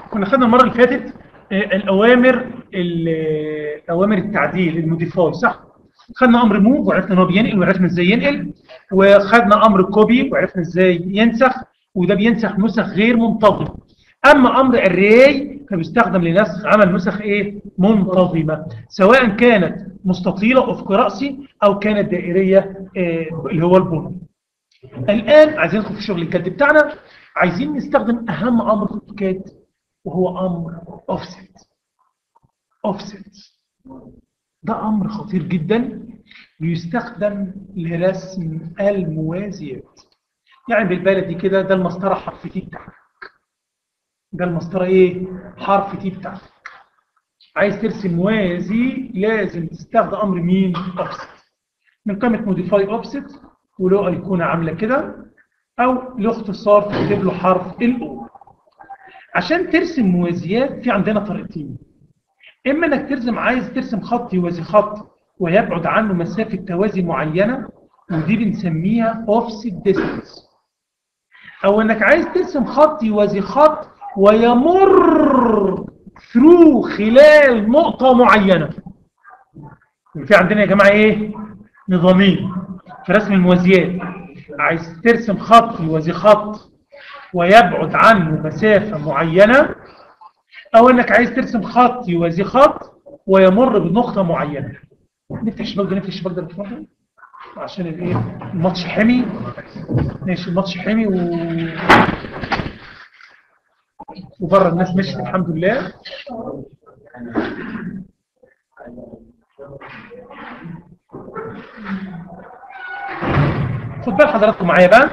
كنا خدنا المره اللي فاتت الاوامر التعديل الموديفاي، صح؟ خدنا امر موف وعرفنا ان هو بينقل وعرفنا ازاي ينقل، وخدنا امر كوبي وعرفنا ازاي ينسخ، وده بينسخ نسخ غير منتظمه. اما امر الري فبيستخدم لنسخ عمل نسخ ايه؟ منتظمه، سواء كانت مستطيله افق راسي او كانت دائريه اللي هو البني. الان عايزين ندخل في الشغل الجد بتاعنا، عايزين نستخدم اهم امر في الاوتوكاد وهو امر اوفست. ده امر خطير جدا بيستخدم لرسم الموازيات. يعني بالبلدي كده ده المسطره حرف تي بتاعك، ده المسطره ايه؟ حرف تي بتاعك. عايز ترسم موازي لازم تستخدم امر مين؟ اوفست. من قائمه موديفاي اوفست، وله ايقونه عامله كده، او له اختصار تكتب له حرف الاو. عشان ترسم موازيات في عندنا طريقتين، اما انك عايز ترسم خط يوازي خط ويبعد عنه مسافه توازي معينه، ودي بنسميها اوفست ديستانس، او انك عايز ترسم خط يوازي خط ويمر ثرو خلال نقطه معينه. في عندنا يا جماعه ايه؟ نظامين في رسم الموازيات. عايز ترسم خط يوازي خط ويبعد عنه مسافه معينه، او انك عايز ترسم خط يوازي خط ويمر بنقطه معينه. نفتح الشباك ده بتفضل عشان الايه؟ الماتش حمي. ماشي، الماتش حمي وبره الناس مشت الحمد لله. خد بال حضراتكم معايا بقى،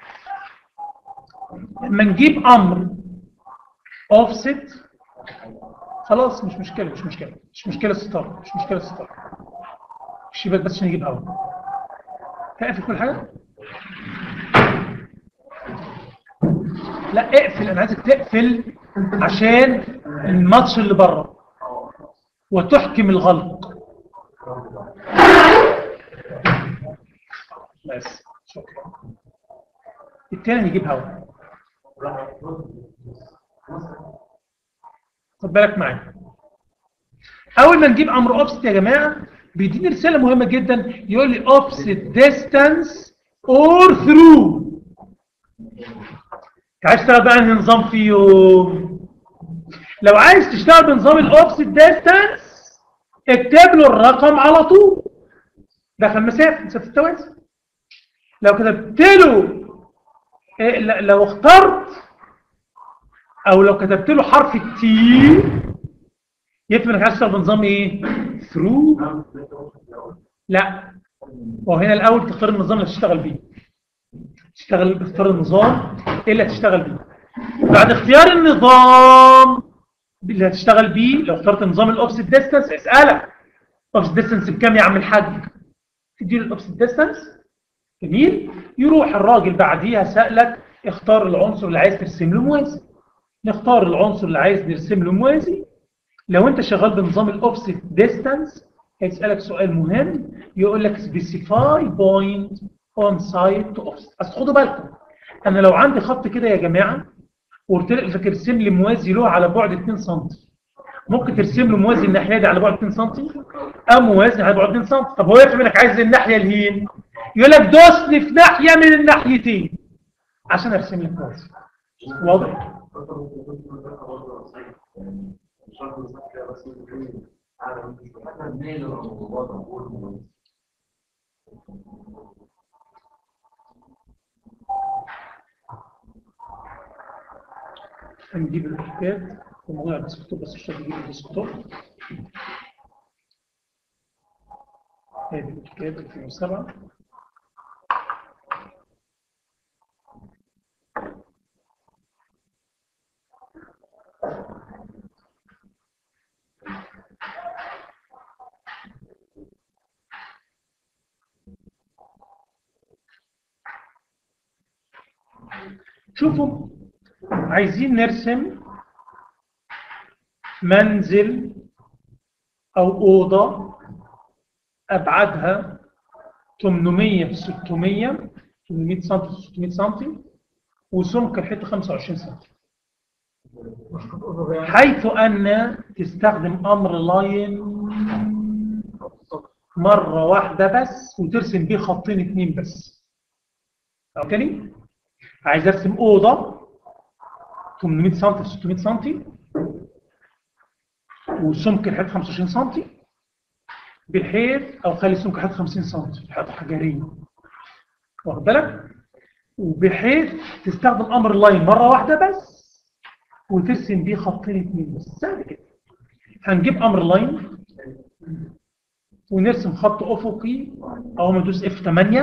لما نجيب امر اوفست خلاص مش مشكله ستار، مش مشكله ستار الشباك بس عشان نجيب هوا. هقفل كل حاجه؟ لا اقفل، انا عايزك تقفل عشان الماتش اللي بره وتحكم الغلق. بس شكرا. التاني نجيب هوا. خد بالك معايا، اول ما نجيب امر اوفست يا جماعه بيديني رساله مهمه جدا، يقول لي اوفست ديستانس اور ثرو. عايز تشتغل بقى انهي نظام فيهم؟ لو عايز تشتغل بنظام الاوفست ديستانس اكتب له الرقم على طول، دخل مسافه التوازي. لو كتبت له لو اخترت او لو كتبت له حرف التي يفهم انك عايز تشتغل بنظام ايه؟ ثرو. لا، وهنا الاول تختار النظام اللي تشتغل بيه. اختار النظام اللي هتشتغل بيه. بعد اختيار النظام اللي هتشتغل بيه، لو اخترت نظام الاوفست ديستانس اسالك اوفست ديستانس بكام يا عم الحاج؟ تديله الاوفست ديستانس. جميل، يروح الراجل بعديها سالك اختار العنصر اللي عايز ترسم له موازي. نختار العنصر اللي عايز نرسم له موازي. لو انت شغال بنظام الاوفست ديستانس هيسالك سؤال مهم، يقول لك specify point on site to offset. بس خدوا بالكم، انا لو عندي خط كده يا جماعه وقلت لك ارسم لي موازي له على بعد 2 سم، ممكن ترسم له موازي الناحيه دي على بعد 2 سم او موازي على بعد 2 سم. طب هو يفهم انك عايز الناحيه الهين، يقول لك دوس لي في ناحيه من الناحيتين عشان ارسم لك موازي. واضح؟ هنجيب الكتاب وموضوع الديسكتوب، بس مش هنجيب الديسكتوب. هذه الكتاب 2007. شوفوا، عايزين نرسم منزل أو أوضة أبعادها 800 في 600 800 سم في 600 سم وسمك الحيطة 25 سم. حيث أن تستخدم أمر لاين مرة واحدة بس وترسم بيه خطين اتنين بس. أوكي؟ عايز أرسم أوضة 800 سم في 600 سم وسمك الحيط 25 سم، بحيث أو خلي سمك الحيط 50 سم، حيطة حجرية. واخد بالك؟ وبحيث تستخدم أمر لاين مرة واحدة بس وترسم بيه خطين اتنين بس. سهل كده. هنجيب أمر لاين ونرسم خط أفقي أو ندوس F8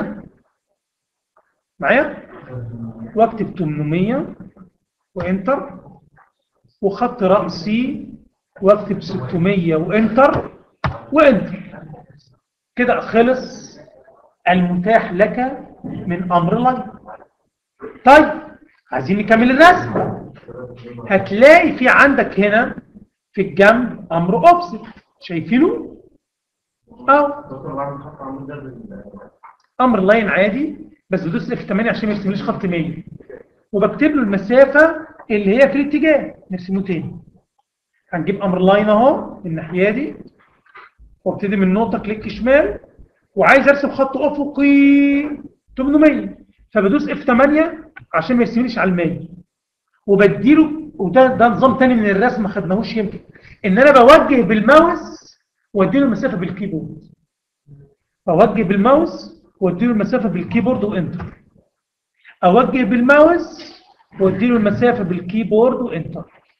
معايا واكتب 800 وانتر، وخط رأسي واكتب 600 وانتر وانتر. كده خلص المتاح لك من أمر لاين. طيب عايزين نكمل الرسم. هتلاقي في عندك هنا في الجنب أمر أوفست، شايفينه؟ أمر لاين عادي بس بدوس F8 عشان ما يرسمليش خط 100 وبكتب له المسافة اللي هي في الاتجاه. نرسمه تاني. هنجيب أمر لاين أهو الناحية دي وابتدي من نقطة كليك شمال وعايز أرسم خط أفقي 800 فبدوس F8 عشان ما يرسمليش على 100 وبديله. وده نظام تاني من الرسم ما خدناهوش يمكن، إن أنا بوجه بالماوس واديله المسافة بالكيبورد. اوجه بالماوس واديله المسافه بالكيبورد وانتر. اوجه بالماوس واديله المسافه بالكيبورد وانتر.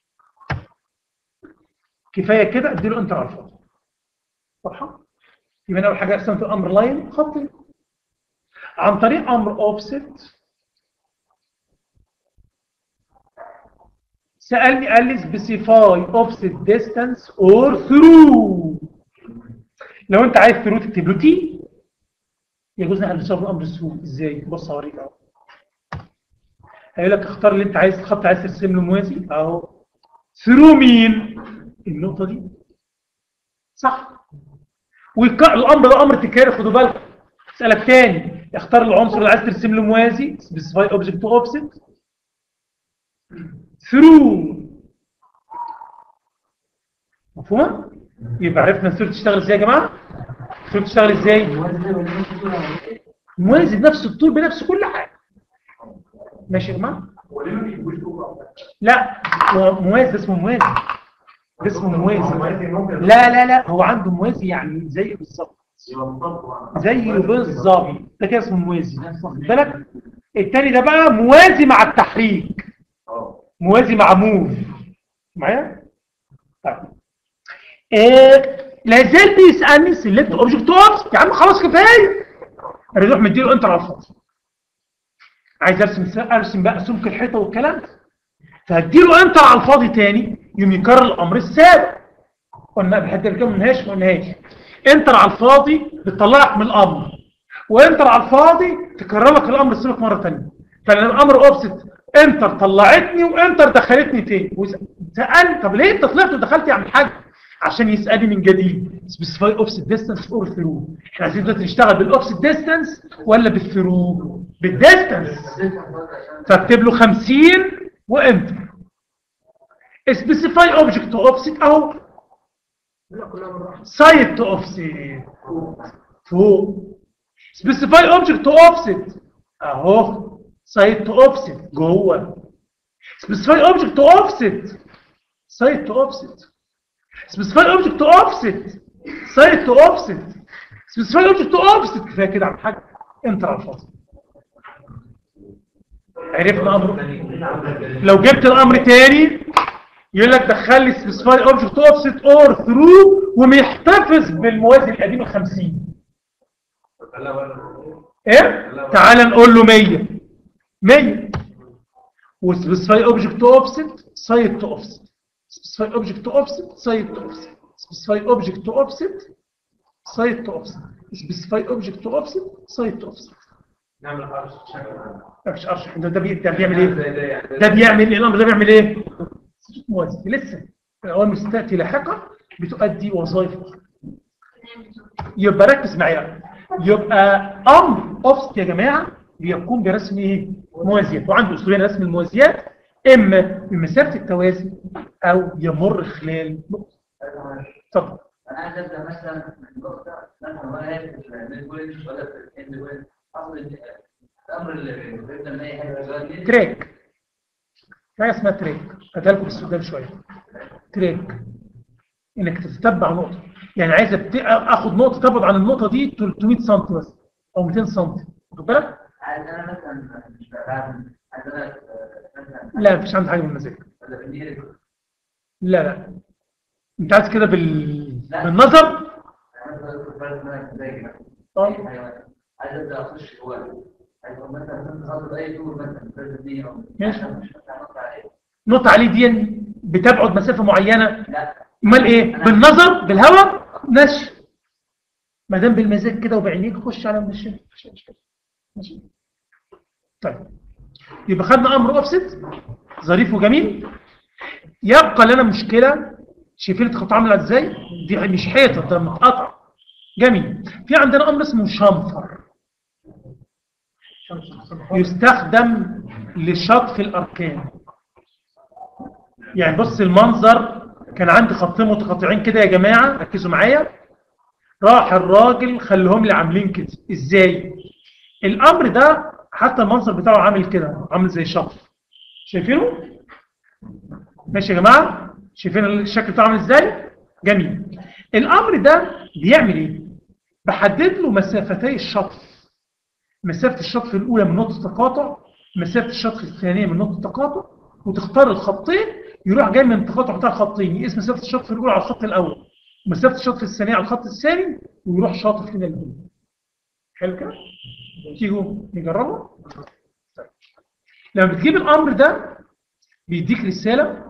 كفايه كده اديله انتر على الفاضي. واضحه؟ يبقى انا اول حاجه قسمت الامر لاين خطي عن طريق امر اوفست. سالني قال لي سبيسيفاي اوفست ديستانس اور ثرو. لو انت عايز ثرو تكتب له تي. يجوز نحن نشوف الامر ثرو ازاي. بص اوريك اهو. هيقول لك اختار اللي انت عايز خط عايز ترسم له موازي اهو. ثرو مين؟ النقطه دي صح. والامر ده امر تكراري خدوا بالكم. اسالك تاني اختار العنصر اللي عايز ترسم له موازي سبيسيفاي اوبجكت تو اوفست ثرو. مفهومه؟ يبقى عرفنا الثرو تشتغل ازاي يا جماعه؟ الثرو تشتغل ازاي؟ موازي بنفس الطول بنفس كل حاجه. ماشي يا جماعه؟ لا موازي ده اسمه موازي. ده اسمه موازي. لا هو عنده موازي يعني زي بالظبط. زي بالظبط ده كده اسمه موازي. واخد بالك؟ الثاني ده بقى موازي مع التحريك. موازي مع موف. معايا؟ طيب. لا زال بيسالني سيلكت اوبجكت اوبجكت. يا عم خلاص كفايه. اروح مديله انتر على الفاضي. عايز ارسم بقى سمك الحيطه والكلام ده. فهديله انتر على الفاضي تاني يوم يكرر الامر السابق. قلنا بحد الكلام منهاش انتر على الفاضي بتطلعك من الامر، وانتر على الفاضي تكرر لك الامر السابق مره ثانيه. فلما الامر اوفست انتر طلعتني وانتر دخلتني تاني. وسال طب ليه انت طلعت ودخلت يا عم الحاج؟ عشان يسالني من جديد سبيسيفاي اوفست ديستانس اور ثرو. احنا عايزين دلوقتي نشتغل بالاوفست ديستانس ولا بالثرو؟ بالديستانس. فاكتب له 50 وانتر. سبيسيفاي اوبجكت تو اوفست اهو. سايد تو اوفست فوق. سبيسيفاي اوبجكت تو اوفست اهو. سايد تو اوفست جوه. سبيسيفاي اوبجكت تو اوفست سايد تو اوفست. سبيسيفاي اوبجكت تو اوفست سايد تو اوفست. سبيسيفاي اوبجكت تو اوفست. كفايه كده عم حاج. انتر على الفاضي. عرفنا امره. لو جبت الامر تاني يقول لك دخل لي سبيسيفاي اوبجكت تو اوفست اور ثرو ومحتفظ بالموازي القديم ال 50. ايه؟ تعال نقول له 100 وسبيسيفاي اوبجكت تو اوفست سايد تو اوفست. سبيسيفاي اوبجكت تو اوفست سايد تو اوفست. سبيسيفاي اوبجكت تو اوفست سايد تو اوفست. سبيسيفاي اوبجكت تو اوفست سايد تو اوفست. نعمل ارش شكل. مفيش ارش. ده بيعمل ايه؟ ده بيعمل ايه؟ الامر ده بيعمل ايه؟ موازي. لسه الاوامر ستاتي لاحقه بتؤدي وظائف اخرى. يبقى ركز معايا. يبقى امر اوفست يا جماعه بيقوم برسم ايه؟ موازيات. وعنده اسلوبين رسم الموازيات. اما بمسافه التوازي او يمر خلال نقطه. اتفضل. انا عايز ابدا مثلا من نقطه مثلا وانا في الميد بوينت ولا في الاند بوينت، الامر اللي بيبدا من اي حاجه دلوقتي تراك. حاجه اسمها تراك، هديها لكم بس قدام شويه. تراك انك تتبع نقطه، يعني عايز اخد نقطه تبعد عن النقطه دي 300 سم بس او 200 سم، واخد بالك؟ عايز انا مثلا مش بعمل، عايز انا مثلا لا مفيش عندي حاجه من المزاج. ولا بالنير. لا لا، انت عايز كده بالنظر. عايز ابدا اخش جوه، عايز مثلا اخد اي دور مثلا ماشي، نقطه عليه دي بتبعد مسافه معينه. لا امال ايه؟ بالنظر بالهواء ماشي، ما دام بالمزاج كده وبعينيك خش على المشي. ماشي. طيب يبقى خدنا امر اوفست ظريف وجميل. يبقى لنا مشكله، شايفين الخط عامله ازاي؟ دي مش حيطه، ده متقطع. جميل. في عندنا امر اسمه شنفر، يستخدم لشطف الاركان. يعني بص المنظر، كان عندي خطين متقاطعين كده يا جماعه، ركزوا معايا. راح الراجل خليهم لي عاملين كده. ازاي الامر ده؟ حتى المنظر بتاعه عامل كده، عامل زي شطف. شايفينه؟ ماشي يا جماعه، شايفين الشكل بتاعه عامل ازاي؟ جميل. الامر ده بيعمل ايه؟ بحدد له مسافتي الشطف، مسافه الشطف الاولى من نقطه تقاطع، مسافه الشطف الثانيه من نقطه تقاطع، وتختار الخطين، يروح جاي من التقاطع بتاع الخطين يقيس مسافه الشطف الاولى على الخط الاول ومسافه الشطف الثانيه على الخط الثاني، ويروح شاطف كده الاثنين. حلو كده؟ تيجوا نجربه. لما بتجيب الامر ده بيديك رساله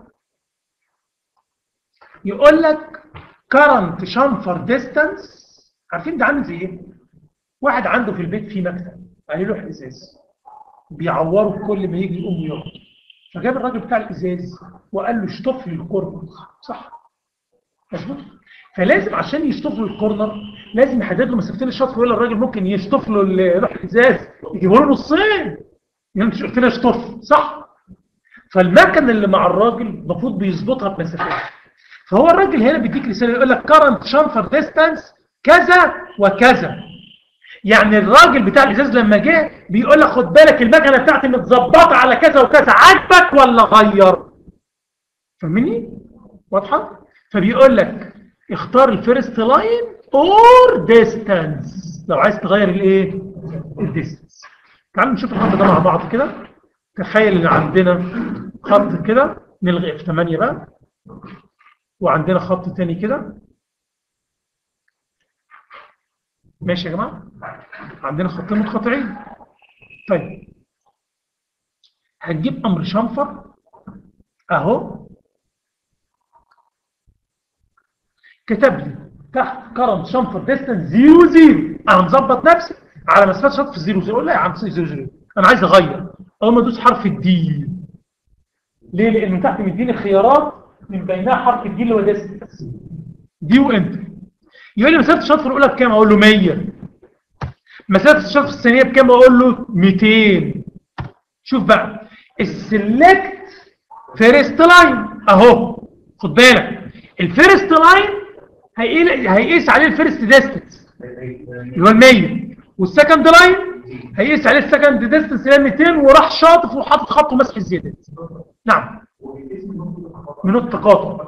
يقول لك current chamfer distance. عارفين ده عامل زي ايه؟ واحد عنده في البيت في مكتب عليه لوح ازاز بيعوره كل ما يجي يقوم يقعد، فجاب الراجل بتاع الازاز وقال له اشطف لي الكورنر، صح؟ مظبوط. فلازم عشان يشطف له الكورنر لازم يحدد له مسافتين الشطف، ولا الراجل ممكن يشطف له لوح الازاز يجيبه له نصين، يعني انت قلت لي اشطف، صح؟ فالمكن اللي مع الراجل المفروض بيظبطها بمسافات. فهو الراجل هنا بيديك رساله يقول لك current chamfer distance كذا وكذا. يعني الراجل بتاع الازاز لما جه بيقول لك خد بالك المكنه بتاعتي متظبطه على كذا وكذا، عاجبك ولا غير؟ فاهمني؟ واضحه؟ فبيقول لك اختار الفيرست لاين اور ديستانس لو عايز تغير الايه؟ الديستانس. تعالوا نشوف الخط ده مع بعض كده. تخيل ان عندنا خط كده، نلغي F8 بقى، وعندنا خط تاني كده. ماشي يا جماعه؟ عندنا خطين متقاطعين. طيب هنجيب امر شنفر اهو، كتب لي تحت كرم شنفر ديستنس 00. انا مظبط نفسي على مسافه شطف 00. اقول لا يا عم 00، انا عايز اغير. اول ما ادوس حرف الدي، ليه؟ لان من تحت مديني خيارات من بينها حرف الدي اللي هو ديستنس دي وانتر. يقول لي مسافه الشطف الاولى بكام؟ اقول له 100. مسافه الشطف الثانيه بكام؟ اقول له 200. شوف بقى السلكت فيرست لاين اهو، خد بالك الفيرست لاين هيقيس عليه الفيرست ديستنس اللي هو 100، والسكند لاين هيقيس عليه السكند ديستنس اللي هو 200، وراح شاطف وحاطط خط ومسح الزيادات. نعم، من التقاطع.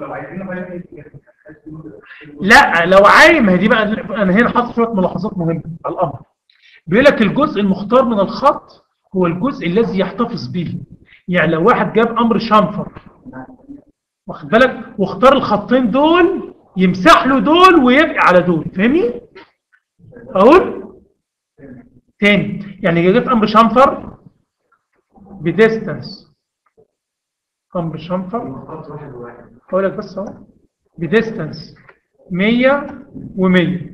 لا لو عايم، ما هي دي بقى انا هنا حاطط شويه ملاحظات مهمه على الامر. بيقول لك الجزء المختار من الخط هو الجزء الذي يحتفظ به. يعني لو واحد جاب امر شنفر واخد بالك واختار الخطين دول، يمسح له دول ويبقى على دول. فاهمني؟ اقول تاني، يعني جبت امر شنفر بديستنس، امر شنفر اقول لك بس اهو بديستنس 100 و100.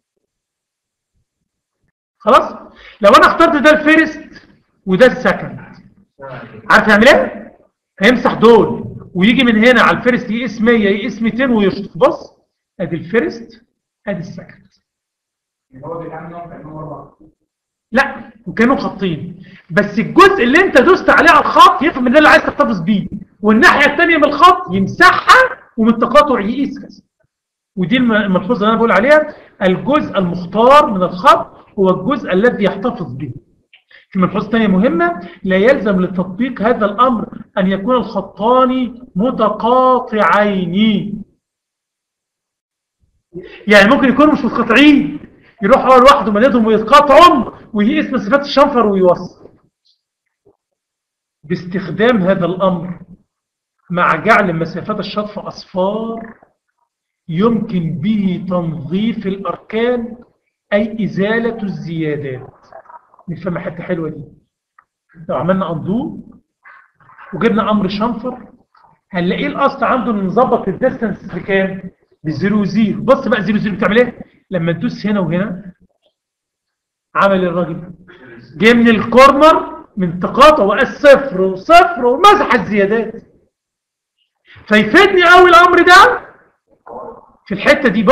خلاص. لو انا اخترت ده الفيرست وده السكند، عارف يعمل ايه؟ هيمسح دول ويجي من هنا على الفيرست يقيس 100 يقيس 200 ويشطف. بص ادي الفيرست ادي السكند. هو بيتعامل كانه مره. لا وكانوا خطين، بس الجزء اللي انت دوست عليه على الخط يفهم ان ده اللي عايز تحتفظ بيه، والناحيه الثانيه من الخط يمسحها ومن التقاطع يقيس كذا. ودي الملحوظه اللي انا بقول عليها، الجزء المختار من الخط هو الجزء الذي يحتفظ به. في ملحوظه ثانيه مهمه، لا يلزم لتطبيق هذا الامر ان يكون الخطان متقاطعين. يعني ممكن يكونوا مش متقاطعين، يروح هو لوحده مددهم ويتقاطعهم ويقيس مسافات الشنفر ويوصل. باستخدام هذا الامر مع جعل مسافات الشطف اصفار يمكن به تنظيف الاركان اي ازاله الزيادات. نفهم حته حلوه دي. لو عملنا اندو وجبنا امر شنفر هنلاقيه الاصل عنده ان نظبط الديستانس بكام؟ بزيرو وزيرو. بص بقى زيرو زيرو بتعمل ايه؟ لما تدوس هنا وهنا عمل الراجل جه من الكورنر من تقاطع وقاس صفر وصفر ومسح الزيادات. فيفيدني قوي الامر ده في الحته دي.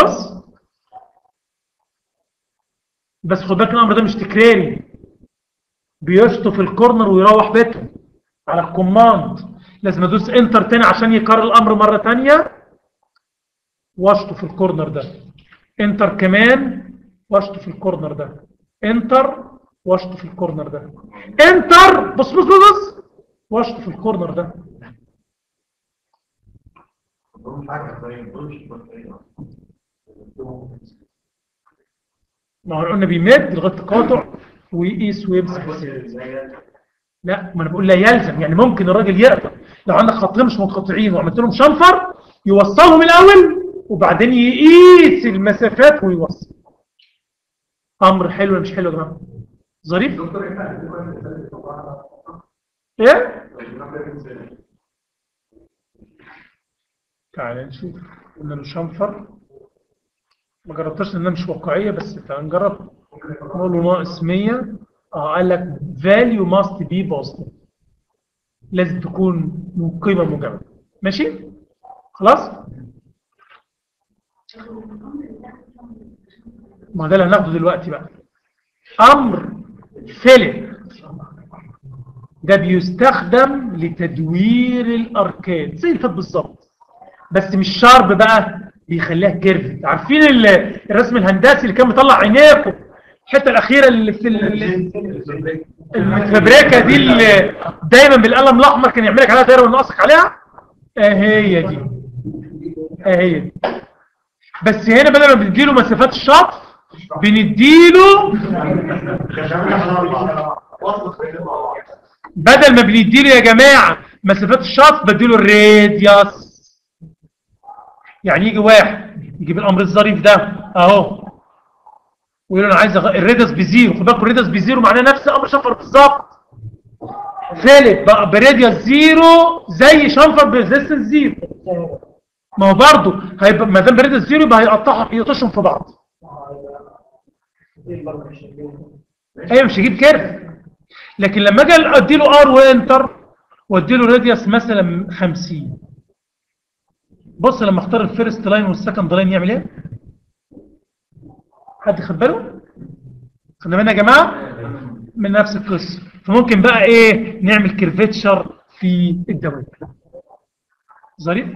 بس خد بالك الامر ده مش تكراري، بيشطف الكورنر ويروح بيته على الكوماند. لازم ادوس انتر تاني عشان يكرر الامر مره ثانيه واشطف الكورنر ده، انتر كمان واشطف الكورنر ده، انتر واشطف الكورنر ده، انتر بص واشطف الكورنر ده. ما هو قلنا بيمد لغايه التقاطع ويقيس ويمسح. لا ما انا بقول لا يلزم، يعني ممكن الراجل يقدر لو عندك خطين مش منقطعين وعملت لهم شنفر يوصلهم الاول وبعدين يقيس المسافات ويوصل. امر حلو ولا مش حلو يا جماعه؟ ظريف. ايه؟ تعالى نشوف. قلنا له شنفر، ما جربتش لانها مش واقعيه، بس تعالى نجرب. نقول له ناقص 100. قال لك value must be positive، لازم تكون من قيمه موجبه. ماشي خلاص. ما ده اللي هناخده دلوقتي بقى. امر فيلت ده بيستخدم لتدوير الاركان زي اللي فات بالظبط، بس مش شارب بقى، بيخليها كيرف. عارفين الرسم الهندسي اللي كان مطلع عينيكم الحته الاخيره اللي في المتفبركه دي اللي دايما بالقلم الاحمر كان يعمل لك عليها دايره ونقصك عليها؟ هي دي. هي دي. بس هنا بدل ما بنديله مسافات الشطف بنديله بدل ما بنديله يا جماعه مسافات الشطف بديله الراديوس. يعني يجي واحد يجيب الامر الظريف ده اهو ويقول انا عايز الراديوس بزيرو. خد بالكم الراديوس بزيرو معناه نفس امر شنفر بالظبط. فيلت بقى براديوس زيرو زي شنفر بريزيستنس زيرو. ما هو برضه هيبقى ما دام براديوس زيرو يبقى هيقطعهم يطشهم في بعض. ايوه مش هجيب كيرف. لكن لما اجي ادي له ار وانتر وادي له راديوس مثلا 50، بص لما اختار الفيرست لاين والسكند لاين يعمل ايه؟ حد خد باله؟ خدنا بالنا يا جماعه من نفس القصه. فممكن بقى ايه نعمل كيرفتشر في الدوائر. ظريف.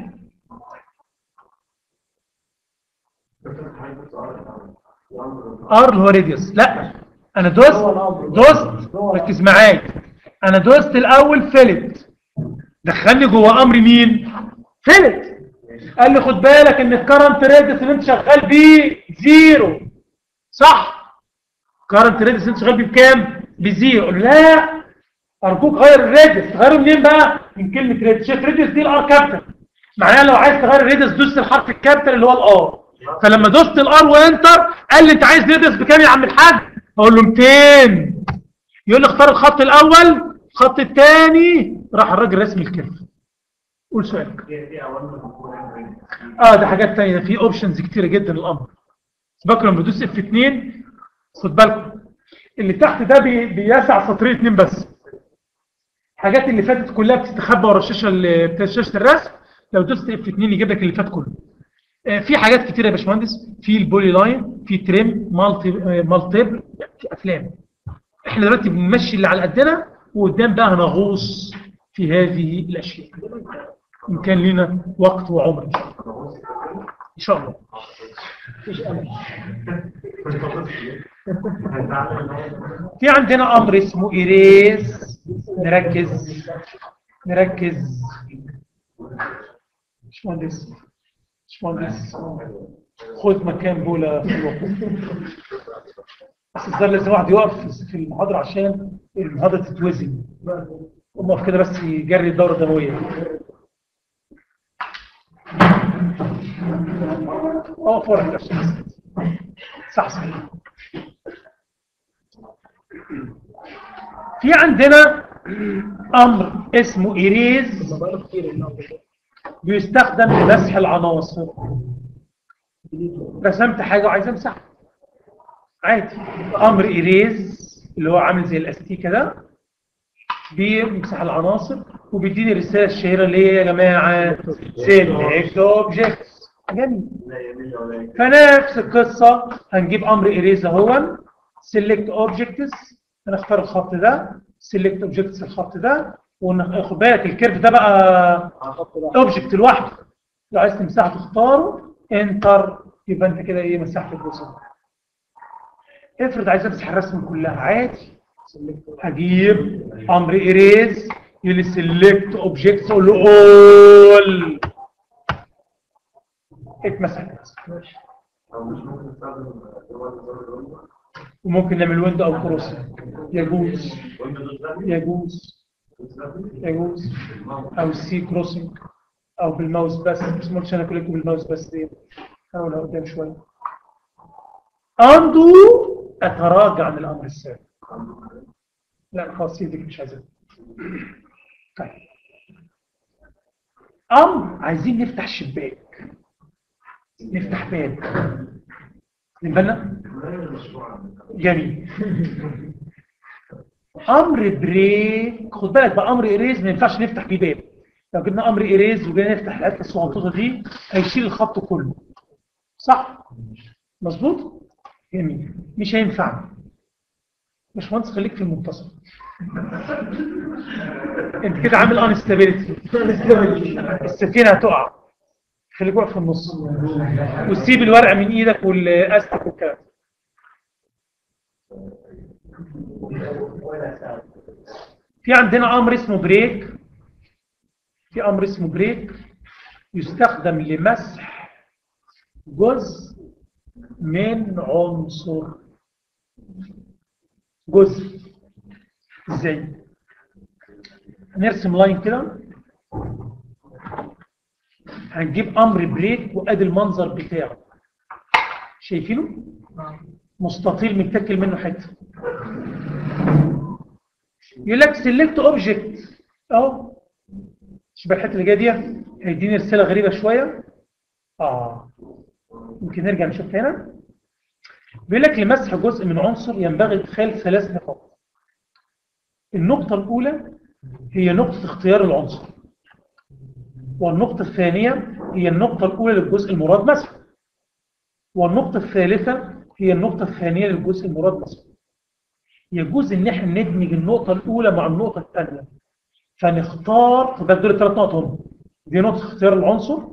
ار اللي هو راديوس. لا انا دوست ركز معايا. انا دوست الاول فيلت دخلني جوه امر مين؟ فيلت. قال لي خد بالك ان الكرنت راديوس اللي انت شغال بيه زيرو. صح؟ كرنت راديوس اللي انت شغال بيه بكام؟ بزيرو. قال لا ارجوك غير الراديوس. تغيره منين بقى؟ من كلمه راديوس. شايف راديوس دي الار كابيتال، معناها لو عايز تغير الراديوس دوس الحرف الكابيتال اللي هو الار. فلما دوست الار وانتر قال لي انت عايز راديوس بكام يا عم الحاج؟ اقول له 200. يقول لي اختار الخط الاول الخط الثاني. راح الراجل رسم الكيرف. قول سؤالك. ده حاجات ثانيه، في اوبشنز كتيره جدا للامر. بكره لما بدوس اف 2 خد بالكم اللي تحت ده بيسع سطرين 2 بس. الحاجات اللي فاتت كلها بتستخبى ورا الشاشه شاشه الرسم. لو دوست اف 2 يجيب لك اللي فات كله. في حاجات كتيره يا باشمهندس، في البولي لاين، في تريم، مالتيبل، في افلام احنا دلوقتي بنمشي اللي على قدنا، وقدام بقى هنغوص في هذه الاشياء ان كان لنا وقت وعمر ان شاء الله. في عندنا امر اسمه إيريز. نركز باشمهندس خد مكان بولا في الوقت، بس الظاهر لازم واحد يقف في المحاضرة عشان المحاضرة تتوزن، وقف كده بس يجري الدورة الدموية. فرق عشان صح. في عندنا امر اسمه إيريز بيستخدم لمسح العناصر. رسمت حاجة وعايز امسحها عادي، امر إيريز اللي هو عامل زي الاستيكه ده بيمسح العناصر وبيديني الرساله الشهيره اللي هي يا جماعه سيلكت اوبجكتس. جميل. فنفس القصه هنجيب امر إيريز اهو سيلكت اوبجكتس، هنختار الخط ده سيلكت اوبجكتس الخط ده، وناخد بالك الكيرف ده بقى اوبجكت لوحده، لو عايز تمسحه تختاره انتر، يبقى انت كده ايه مسحت الجزء ده. افرض عايز امسح الرسمه كلها عادي، هجيب امر إيريز يلي سيلكت اوبجكتس اقول له اول اتمسحت. وممكن نعمل ويندو او كروس، يجوز او سي كروسنج او بالماوس بس ما قلتش انا كلكم بالماوس بس دي. حاول قدام شويه اندو اتراجع عن الامر السابق. لا خلاص يديك مش عايزها. طيب عايزين نفتح شباك، نفتح باب، نبنى جميل. امر بريك، خد بالك بقى امر إيريز ما ينفعش نفتح بيه باب. لو جبنا امر إيريز وجينا نفتح الحته الصغنطوطه دي هيشيل الخط كله، صح؟ مظبوط؟ جميل. مش هينفع. باشمهندس خليك في المنتصف. انت كده عامل انستابيليتي، السفينه هتقع. خليك واقف في النص وسيب الورقه من ايدك والاستك والكلام. في عندنا امر اسمه بريك، يستخدم لمسح جزء من عنصر. ازاي؟ نرسم لاين كده، هنجيب امر بريك وادي المنظر بتاعه، شايفينه؟ مستطيل متكل منه حته. يقول لك سيلكت اوبجكت اهو، شبه الحته اللي جايه دي هيديني رساله غريبه شويه. يمكن نرجع نشوف هنا. بيقول لك لمسح جزء من عنصر ينبغي ادخال 3 نقاط. النقطه الاولى هي نقطه اختيار العنصر، والنقطه الثانيه هي النقطه الاولى للجزء المراد مسحه، والنقطه الثالثه هي النقطه الثانيه للجزء المراد مسحه. يجوز ان احنا ندمج النقطه الاولى مع النقطه الثانيه، فنختار دول 3 نقط هم، دي نقطه اختيار العنصر،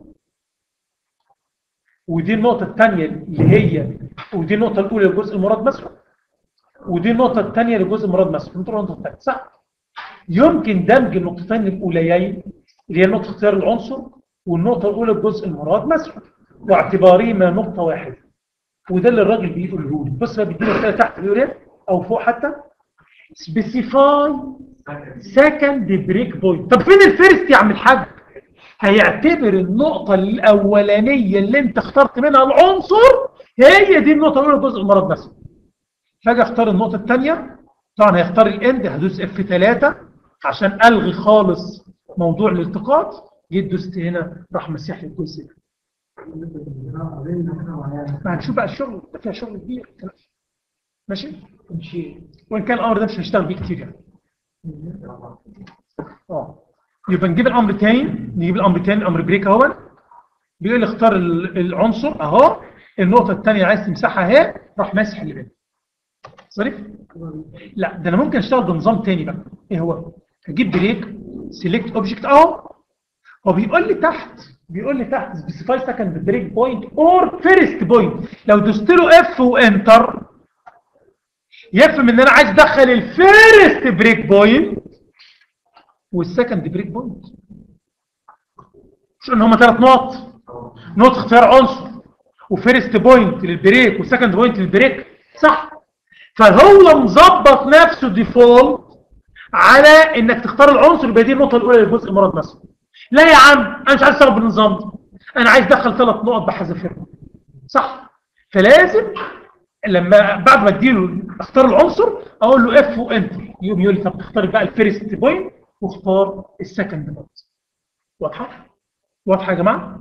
ودي النقطه الثانيه اللي هي، ودي النقطه الاولى للجزء المراد مسحه، ودي النقطه الثانيه للجزء المراد مسحه. النقطه الثانيه صح. يمكن دمج النقطتين الاوليين اللي هي نقطه اختيار العنصر والنقطه الاولى للجزء المراد مسحه، واعتبارهما نقطه واحده. وده اللي الراجل بيقوله لي. بص بقى بيدينا رساله تحت بيقول ايه او فوق حتى، سبيسيفاي سكند بريك بوينت. طب فين الفيرست يا عم الحاج؟ هيعتبر النقطه الاولانيه اللي انت اخترت منها العنصر هي دي النقطه الاولى للجزء المراد مسحه. فاجي اختار النقطه الثانيه، طبعا هيختار الاند، هدوس F3 عشان الغي خالص موضوع الالتقاط. جيت دوست هنا راح مسح لي الجزء ده. هنشوف بقى الشغل ده فيها شغل كبير ماشي. وان كان الامر ده مش هنشتغل بيه كتير يعني. يبقى نجيب الامر تاني، امر بريك اهو بيقول لي اختار العنصر اهو، النقطه الثانيه عايز تمسحها اهي، راح ماسح اللي بينها. صريح؟ لا، ده انا ممكن اشتغل بنظام تاني بقى. ايه هو؟ هجيب بريك سيلكت اوبجكت اهو. هو بيقول لي تحت سبيسيفاي سكند بريك بوينت اور فيرست بوينت. لو دوست له اف وانتر يفهم ان انا عايز ادخل الفيرست بريك بوينت والسكند بريك بوينت. مش ان هما 3 نقط، نقطه اختيار عنصر وفيرست بوينت للبريك وسكند بوينت للبريك، صح؟ فهو مظبط نفسه ديفولت على انك تختار العنصر يبقى دي النقطه الاولى للجزء المراد مثلا. لا يا عم، انا مش عايز اشتغل بالنظام ده، انا عايز ادخل 3 نقط بحذافيرهم، صح؟ فلازم لما بعد ما اديله اختار العنصر اقول له اف وانتر، يقوم يقول لي طب تختار بقى الفيرست بوينت واختار السكند بوينت. واضحه؟ واضحه يا جماعه؟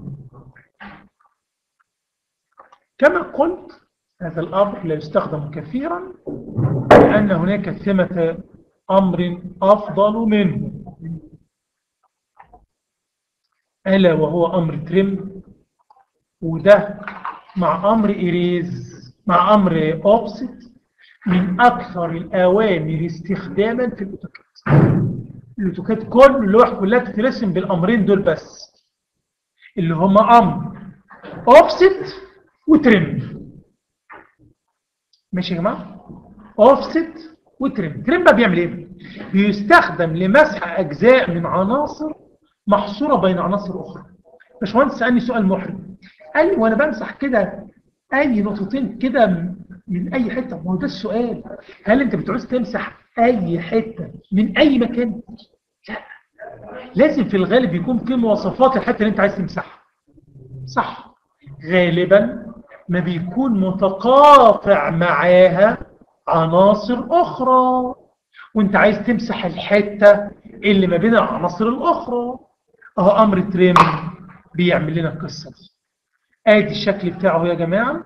كما قلت هذا الامر لا يستخدم كثيرا لان هناك ثمه امر افضل منه، الا وهو امر تريم، وده مع امر إيريز مع امر اوفست من اكثر الاوامر استخداما في الاوتوكاد. الاوتوكاد كل اللوح كلها بتترسم بالامرين دول بس، اللي هما امر اوفست وتريم. ماشي يا جماعه؟ اوفست وتريم. تريم بقى بيعمل ايه؟ بيستخدم لمسح اجزاء من عناصر محصوره بين عناصر اخرى. باشمهندس سالني سؤال محرج، قال لي وانا بمسح كده اي نقطتين كده من اي حته. ما هو ده السؤال، هل انت بتعوز تمسح اي حته من اي مكان؟ لا، لازم في الغالب يكون في مواصفات الحته اللي انت عايز تمسحها، صح؟ غالبا ما بيكون متقاطع معاها عناصر اخرى وانت عايز تمسح الحته اللي ما بين العناصر الاخرى. اهو امر تريم بيعمل لنا القصه دي. ادي الشكل بتاعه يا جماعه.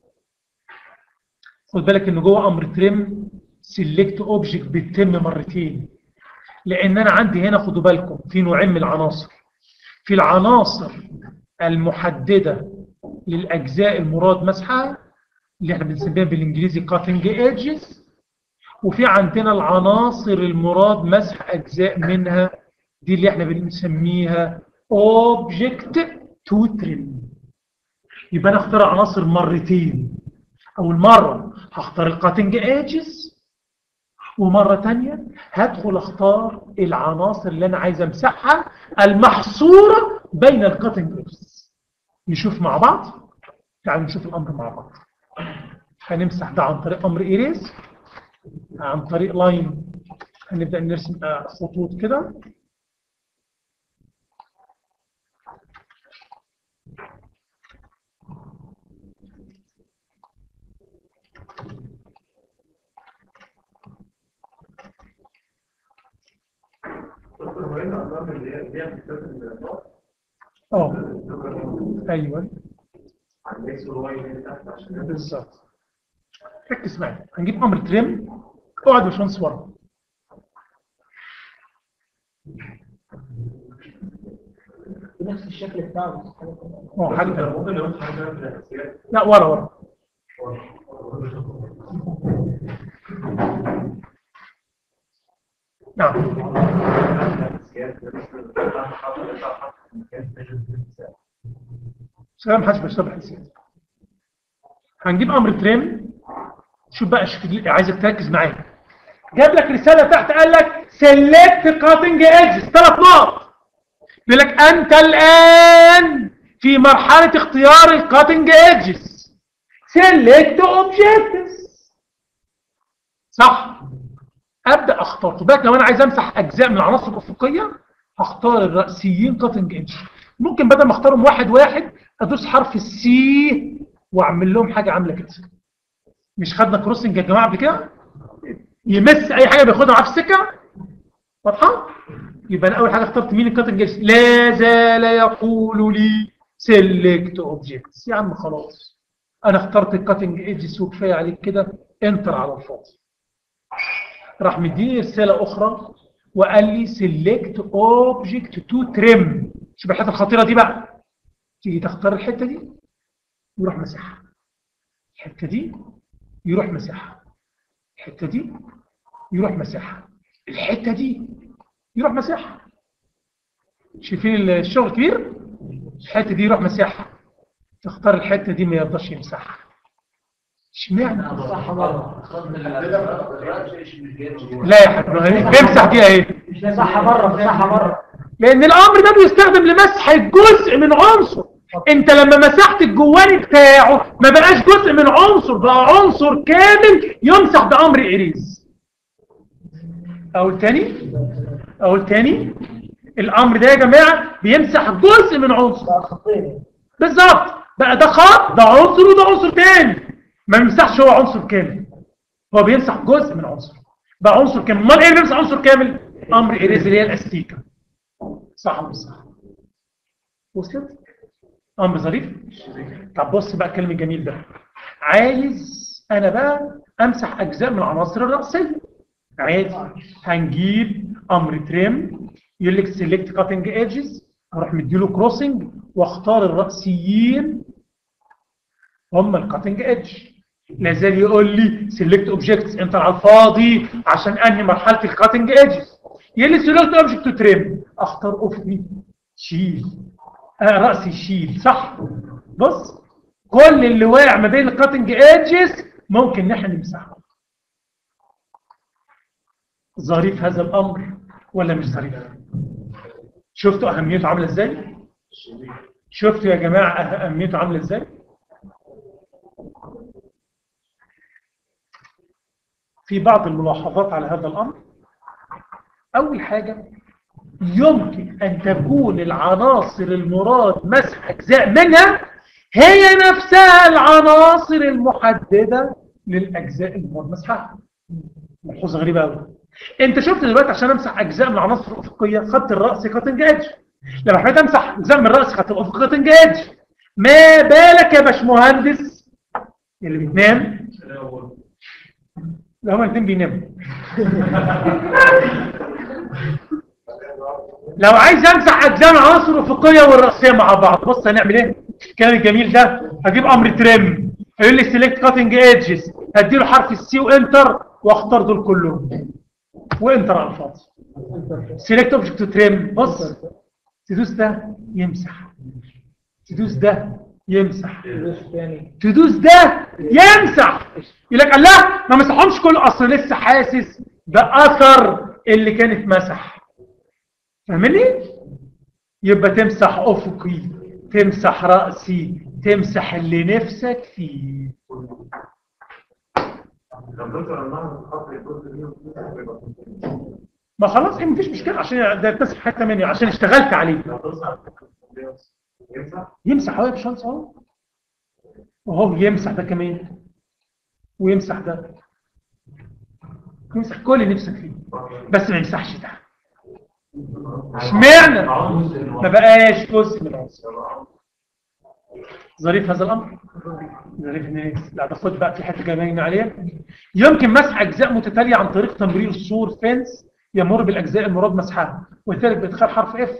خد بالك ان جوه امر تريم سيلكت اوبجكت بيتم مرتين، لان انا عندي هنا خدوا بالكم في نوعين من العناصر. في العناصر المحدده للاجزاء المراد مسحها اللي احنا بنسميها بالانجليزي كاتنج ايدجز، وفي عندنا العناصر المراد مسح اجزاء منها دي اللي احنا بنسميها اوبجكت تو تريم. يبقى انا اختار عناصر مرتين، اول مره هختار الكاتنج ايدجز، ومره ثانيه هدخل اختار العناصر اللي انا عايز امسحها المحصوره بين الكاتنج ايدجز. نشوف مع بعض، تعالوا نشوف الامر مع بعض. هنمسح ده عن طريق امر ايريز، عن طريق لاين هنبدا نرسم خطوط كده. ايوه بالظبط. ركز معايا، هنجيب امر تريم. اقعد يا باشمهندس ورا. بنفس الشكل بتاعه. حاجه لا ورا. نعم. سلام حاج بشرح السياسة. هنجيب امر تريم. شوف بقى، عايزك تركز معايا. جاب لك رساله تحت قال لك سيلكت كاتنج ايدجز 3 نقط. بيقول لك انت الان في مرحله اختيار الكاتنج ايدجز. سيلكت اوبجكتس، صح؟ ابدا اختار. خد بالك لو انا عايز امسح اجزاء من العناصر الافقيه هختار الرئيسيين كاتنج ايدج. ممكن بدل ما اختارهم واحد واحد ادوس حرف السي واعمل لهم حاجه عامله كده. مش خدنا كروسنج يا جماعه قبل كده؟ يمس اي حاجه بياخدها معاه في السكه. واضحه؟ يبقى انا اول حاجه اخترت مين الكاتنج ايدج. لا زال يقول لي سيلكت اوبجكتس. يا عم خلاص انا اخترت الكاتنج ايدجز وكفايه عليك كده، انتر على الفاضي. راح مديني رساله اخرى وقال لي سيلكت اوبجكت تو تريم. شوف الحته الخطيره دي بقى. تيجي تختار الحته دي ويروح مسحها، الحته دي يروح مسحها، الحته دي يروح مساحه، الحته دي يروح مساحه. شايفين الشغل كبير؟ الحته دي يروح مساحه، تختار الحته دي ما يرضاش يمسحها. اشمعنى؟ صح بره. لا يا حبيبي بيمسح دي اهي. صح بره، صح بره. لان الامر ده بيستخدم لمسح جزء من عنصر. انت لما مسحت الجواني بتاعه ما بقاش جزء من عنصر، بقى عنصر كامل يمسح بامر اريز. اقول تاني الامر ده يا جماعه بيمسح جزء من عنصر. بالظبط، بقى ده خط، ده عنصر وده عنصر تاني، ما بيمسحش هو عنصر كامل، هو بيمسح جزء من عنصر، بقى عنصر كامل. امال ايه اللي بيمسح عنصر كامل؟ امر اريز اللي هي الاستيكه. صح ولا صح؟ وصلت؟ امر ظريف. طب بص بقى الكلام الجميل ده، عايز انا بقى امسح اجزاء من العناصر الرئيسيه. عادي، هنجيب امر تريم يقول لك سيلكت كاتنج ايدجز، اروح مديله كروسنج واختار الرئيسيين هم الكاتنج ايدج. لازال يقول لي سيلكت اوبجكتس، انت على الفاضي عشان انهي مرحله الكاتنج ايدجز. يقول لي سيلكت اوبجكت تو تريم، اختار افقي شيل، راسي شيل. صح؟ بص كل اللي واقع ما بين الكاتنج ايدجز ممكن ان احنا نمسحه. ظريف هذا الامر ولا مش ظريف؟ شفتوا اهميته عامله ازاي؟ شفتوا يا جماعه اهميته عامله ازاي؟ في بعض الملاحظات على هذا الامر. اول حاجه، يمكن ان تكون العناصر المراد مسح اجزاء منها هي نفسها العناصر المحدده للاجزاء المراد مسحها. ملحوظه غريبه قوي. انت شفت دلوقتي عشان امسح اجزاء من العناصر الافقيه خدت الراس كاتنج ايدج، لما حبيت امسح اجزاء من الراس خدت الافق كاتنج ايدج. ما بالك يا باشمهندس اللي بتنام؟ لا هما الاثنين بيناموا. لو عايز امسح اجزاء من العناصر الافقيه والراسيه مع بعض، بص هنعمل ايه؟ الكلام الجميل ده، هجيب امر تريم هيقول لي سيلكت كاتنج ايدجز، هديله حرف السي وانتر واختار دول كلهم وانتر على الفاضي. سيلكت اوبجكت تريم، بص تدوس ده يمسح، تدوس ده يمسح، تدوس ده يمسح. يقول لك الله ما مسحهمش كله، اصل لسه حاسس باثر اللي كان اتمسح. فاهمني؟ يبقى تمسح افقي، تمسح راسي، تمسح اللي نفسك فيه. ما خلاص ما فيش مشكله، عشان ده تمسح حته مني عشان اشتغلت عليه. يمسح هو يا باشمهندس اهو، وهو يمسح ده كمان ويمسح ده، يمسح كل اللي نفسك فيه بس ما يمسحش ده. اشمعنى؟ ما بقاش جزء من العنصر. ظريف هذا الامر؟ ظريف الناس. لا ده خد بقى في حته جايين عليها. يمكن مسح اجزاء متتاليه عن طريق تمرير السور فينس يمر بالاجزاء المراد مسحها، وذلك بادخال حرف اف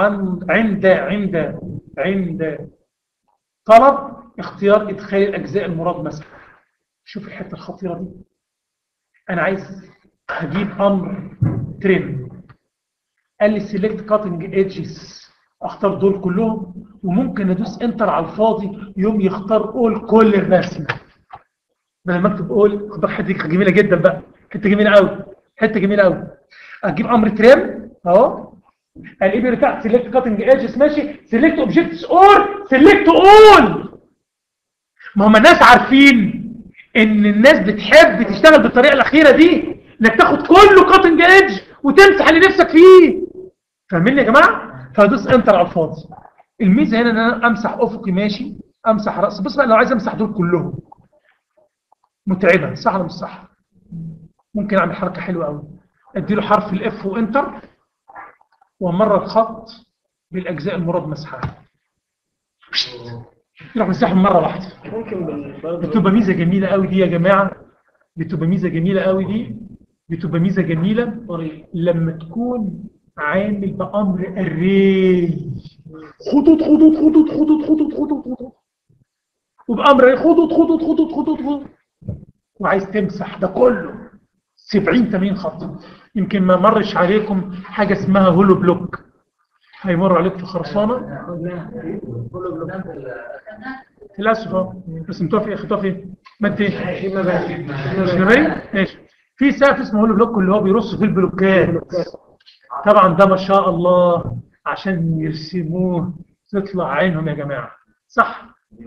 عند طلب اختيار ادخال الاجزاء المراد مسحها. شوف الحته الخطيره دي. انا عايز هجيب امر تريم، قال لي سيلكت كاتنج ايدجز، اختار دول كلهم وممكن ادوس انتر على الفاضي يوم يختار كل الرسمه. بدل ما اكتب خد حته جميله جدا بقى، حته جميله قوي، حته جميله قوي. اجيب امر تريم اهو، قال ايه بيرجع سيلكت كاتنج ايدجز، ماشي سيلكت اوبجكتس اور سيلكت اول. ما هم الناس عارفين ان الناس بتحب تشتغل بالطريقه الاخيره دي، انك تاخد كله كاتنج ايدج وتمسح اللي نفسك فيه. فاهمين يا جماعه؟ فادوس انتر على الفاضي. الميزه هنا ان انا امسح افقي ماشي، امسح راس. بص بقى لو عايز امسح دول كلهم متعبه، صح ولا مش صح؟ ممكن اعمل حركه حلوه قوي، اديله حرف الاف وانتر وامرر الخط بالاجزاء المراد مسحها، يروح مسحهم مره واحده. بتبقى ميزه جميله قوي دي يا جماعه، بتبقى ميزه جميله قوي دي، بتبقى ميزه جميله لما تكون عامل بامر الري خطوط خطوط خطوط خطوط خطوط خطوط خطوط، وبامر خطوط خطوط خطوط خطوط خطوط، وعايز تمسح ده كله 70 80 خط. يمكن ما مرش عليكم حاجه اسمها هولو بلوك، هيمر عليك في خرسانه للاسف. رسمتوها في خطوه في مادة مش نبي ماشي. في سقف اسمه هولو بلوك اللي هو بيرص في البلوكات. طبعا ده ما شاء الله عشان يرسموه تطلع عينهم يا جماعه، صح؟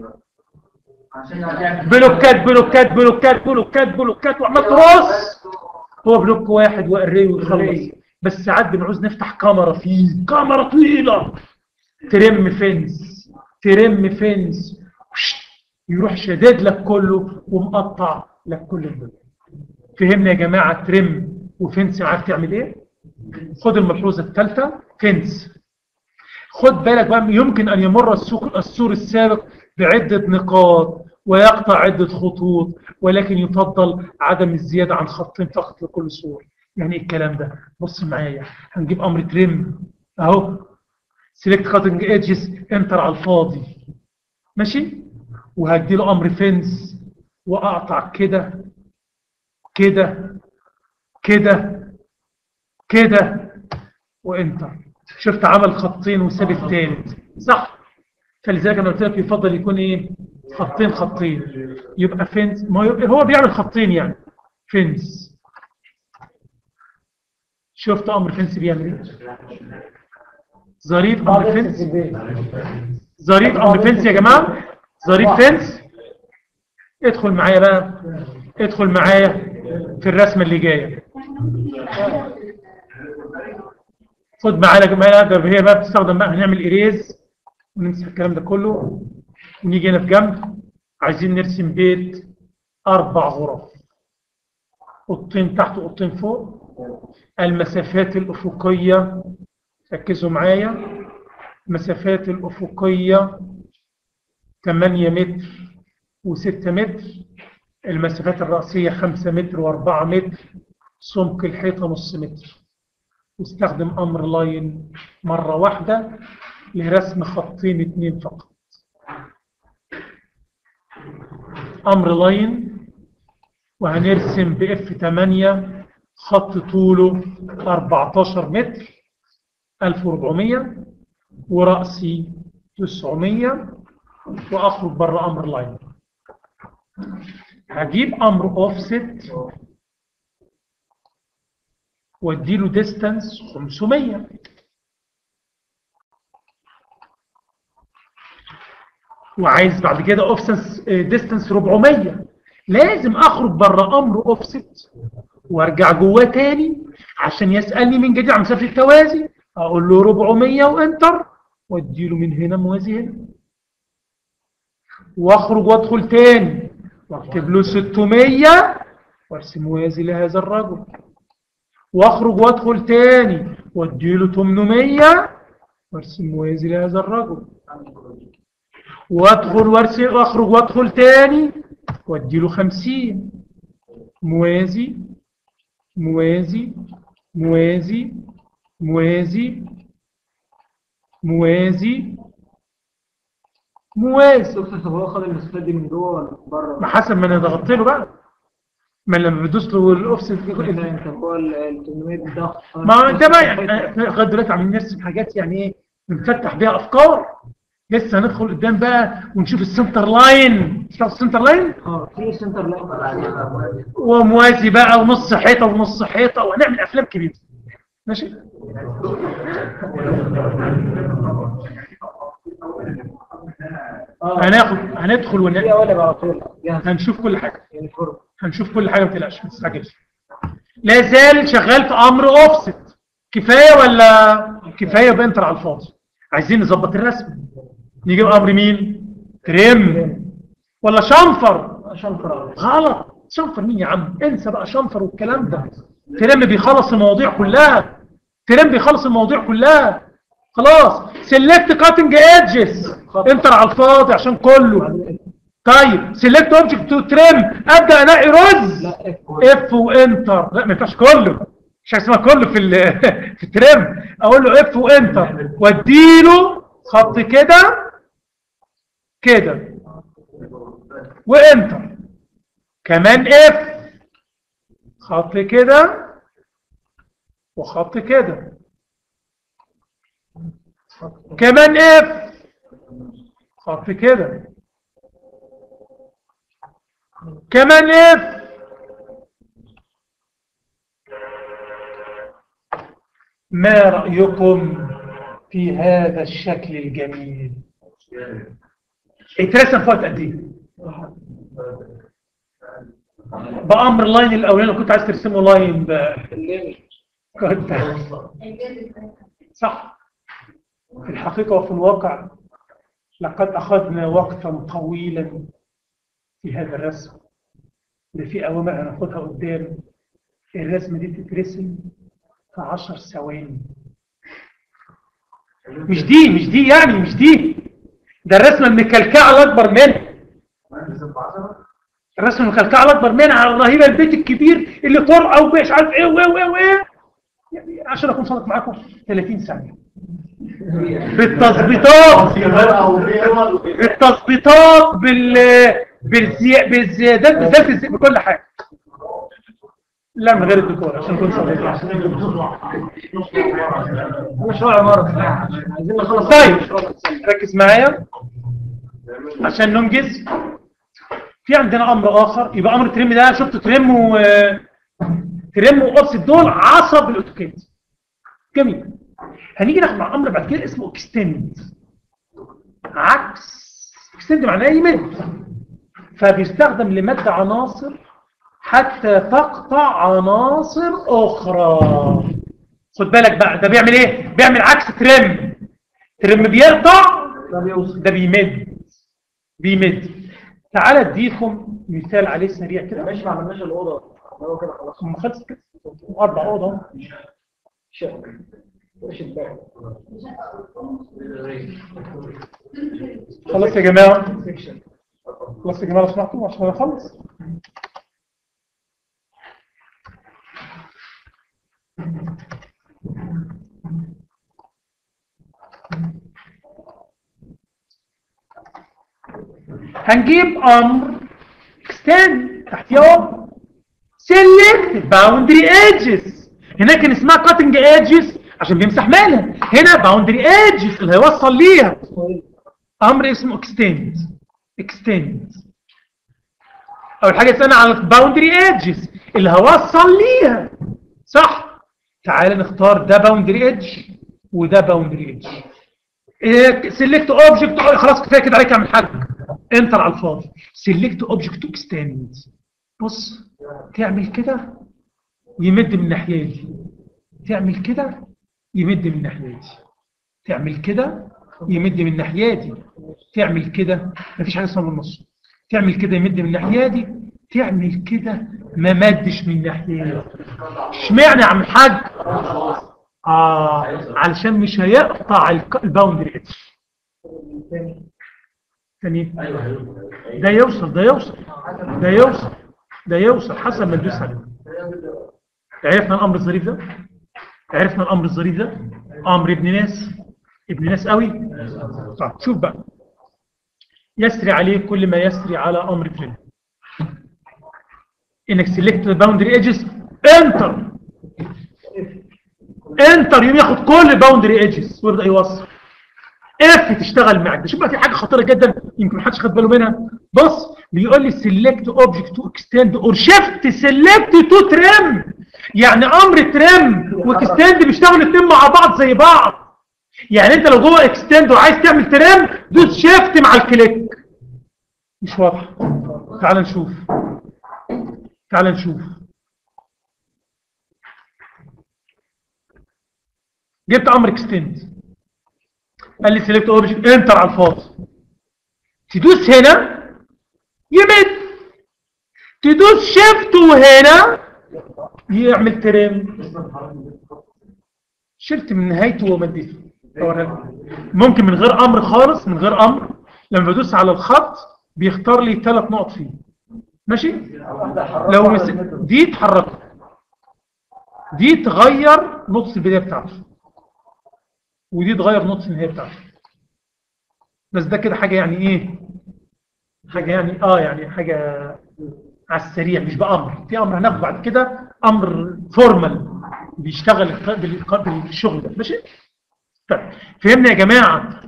بلوكات بلوكات بلوكات بلوكات بلوكات وعمال ترص. هو بلوك واحد وقريه ويخلص. بس ساعات بنعوز نفتح كاميرا فيه، كاميرا طويله ترم فنس، ترم فنس يروح شداد لك كله ومقطع لك كل البلوك. فهمنا يا جماعه؟ ترم وفنس عارف تعمل ايه؟ خد الملحوظه الثالثه، فنس. خد بالك بقى، يمكن ان يمر السور السابق بعده نقاط ويقطع عده خطوط، ولكن يفضل عدم الزياده عن خطين فقط لكل سور. يعني ايه الكلام ده؟ بص معايا، هنجيب امر ترم اهو، سيلكت كاتنج ايدجز، انتر على الفاضي ماشي، وهدي له امر فنس واقطع كده كده كده كده وانتر. شفت عمل خطين وساب الثالث، صح؟ فلذلك انا قلت لك يفضل يكون ايه؟ خطين خطين، يبقى فنس. ما هو بيعمل خطين يعني فنس. شفت امر فنس بيعمل ايه؟ ظريف امر فنس، ظريف امر فنس يا جماعه، ظريف فنس. ادخل معايا بقى، ادخل معايا في الرسمه اللي جايه. خد معايا ده، هي بقى بتستخدم بقى، هنعمل اريز ونمسح الكلام ده كله ونيجي هنا في جنب. عايزين نرسم بيت 4 غرف، اوضتين تحت واوضتين فوق. المسافات الافقيه، ركزوا معايا، المسافات الافقيه 8 متر و6 متر، المسافات الرأسية 5 متر و4 متر، سمك الحيطة نص متر. واستخدم أمر لاين مرة واحدة لرسم خطين 2 فقط. أمر لاين، وهنرسم بإف 8 خط طوله 14 متر 1400 ورأسي 900، وأخرج بره أمر لاين. هجيب أمر أوفست واديله ديستانس 500، وعايز بعد كده اوفست ديستانس 400. لازم اخرج بره امر اوفست وارجع جواه تاني عشان يسالني من جديد عن مسافه التوازي. اقول له 400 وانتر، واديله من هنا موازي هنا، واخرج وادخل تاني واكتب له 600 وارسم موازي لهذا الرجل، واخرج وادخل تاني واديله 800 وارسم موازي لهذا الرجل، وادخل وارسم واخرج وادخل تاني واديله 50 موازي موازي موازي موازي موازي موازي. هو خد المسافات دي من جوه ولا من بره؟ ما حسب ما انا ضغطت له بقى، ما لما بدوس له الاوفست انت هو ال 800 ده ما انت بقى لغايه دلوقتي عاملين نرسم حاجات يعني ايه، بنفتح بيها افكار. لسه هندخل قدام بقى ونشوف السنتر لاين. شوف السنتر لاين، في سنتر لاين وموازي بقى ونص حيطه ونص حيطه، وهنعمل افلام كبيره ماشي. هندخل هنشوف كل حاجه، هنشوف كل حاجه، ما تقلقش ما تستعجلش. لا زال شغال في امر اوفست. كفايه ولا كفايه بنتر على الفاضي؟ عايزين نظبط الرسم. نجيب امر مين؟ ترم ولا شنفر؟ شنفر غلط. شنفر مين يا عم؟ انسى بقى شنفر والكلام ده. ترم بيخلص المواضيع كلها، ترم بيخلص المواضيع كلها. خلاص سيلكت كاتنج ايدجز، انتر على الفاضي عشان كله. طيب سيلكت اوبجكت تو ترم، ابدا انقي رز، اف وانتر. لا ما ينفعش كله، مش اسمها كله في الترم. اقول له اف وانتر واديله خط كده كده وانتر، كمان اف خط كده وخط كده، كمان اف، خط كده، كمان اف. ما رأيكم في هذا الشكل الجميل؟ اترسم فوق قد ايه؟ بأمر اللاين الاولاني لو كنت عايز ترسمه لاين كنت صح. في الحقيقة وفي الواقع لقد أخذنا وقتا طويلا في هذا الرسم، اللي في أوامر هناخدها قدام. الرسمة دي تترسم في 10 ثواني. مش دي يعني، مش دي، ده الرسمة المكلكعة الأكبر منها. الرسمة المكلكعة الأكبر منها على الرهيبة، البيت الكبير اللي طرقة ومش عارف إيه وإيه يعني. عشان أكون صادق معاكم 30 ثانية بالتظبيطات بالزيادات بالذات بكل حاجة. لا من غير الديكور عشان نكون صادقين. مشروع عمارة عايزين نخلص. طيب ركز معايا عشان ننجز. في عندنا امر اخر، يبقى امر ترم ده شفت ترم واوفست دول عصب الاوتوكاد. جميل. هنيجي ناخد مع امر بعد كده اسمه اكستند. عكس اكستند معناه يمد، فبيستخدم لمد عناصر حتى تقطع عناصر اخرى. خد بالك بقى، ده بيعمل ايه؟ بيعمل عكس ترم. ترم بيقطع، ده بيمد. تعال اديكم مثال عليه سريع كده. ماشي، ما عملناش الاوضه هو كده خلاص. هم خلص كده 4 اوضه. خلاص يا جماعه، خلاص يا جماعه، لو سمحتوا عشان اخلص. هنجيب امر extend تحتيه select boundary edges. هناك كان اسمها cutting edges عشان بيمسح منها، هنا boundary edges اللي هيوصل ليها. امر اسمه extend. اول حاجه استنى على boundary edges اللي هوصل ليها، صح. تعال نختار ده boundary edge وده boundary edge. select object، خلاص كفايه كده عليك. اعمل حاجه انتر على الفاضي. select object to extend. بص، تعمل كده يمد من الناحيه دي، تعمل كده يمد من الناحيه دي، تعمل كده يمد من الناحيه دي، تعمل كده مفيش حاجه اسمها من النص، تعمل كده يمد من الناحيه دي، تعمل كده ما مدش من الناحيه دي. اشمعنى يا عم الحاج؟ علشان مش هيقطع الباوندري اتش. ثاني ده يوصل حسب ما ندوس عليه. عرفنا الامر الظريف ده، امر ابن ناس قوي. طيب شوف بقى، يسري عليه كل ما يسري على امر تريم. انك سيلكت باوندري ايدجز، انتر يوم ياخد كل الباوندري ايدجز ويبدا يوصل. اف تشتغل معك. ده شوف بقى، في حاجه خطيره جدا يمكن محدش خد باله منها. بص، بيقول لي سيلكت اوبجكت تو اكستند اور شيفت سيلكت تو تريم. يعني امر تريم واكستند بيشتغلوا الاثنين مع بعض زي بعض. يعني انت لو جوه اكستند وعايز تعمل تريم، دوس شيفت مع الكليك. مش واضح؟ تعال نشوف. جبت امر اكستند، قال لي سيلكت اوبجكت، انتر على الفاضي. تدوس هنا يمد، تدوس شيفت وهنا يعمل تريم. شلت من نهايته ومديته. ممكن من غير امر خالص، من غير امر. لما بدوس على الخط بيختار لي 3 نقط فيه، ماشي. لو دي تحركها، دي تغير نقطة البداية بتاعته، ودي تغير نقطة النهاية بتاعته. بس ده كده حاجة يعني ايه؟ حاجة يعني يعني حاجة على السريع مش بامر، في امر هناخده بعد كده، امر فورمال بيشتغل بالشغل ده. ماشي. طيب فهمنا يا جماعه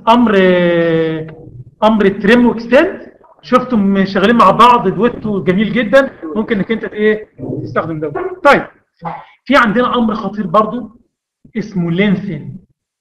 امر التريم واكستند. شفتم شغالين مع بعض دويتو جميل جدا، ممكن انك انت ايه تستخدم ده. طيب في عندنا امر خطير برضو اسمه لينثن،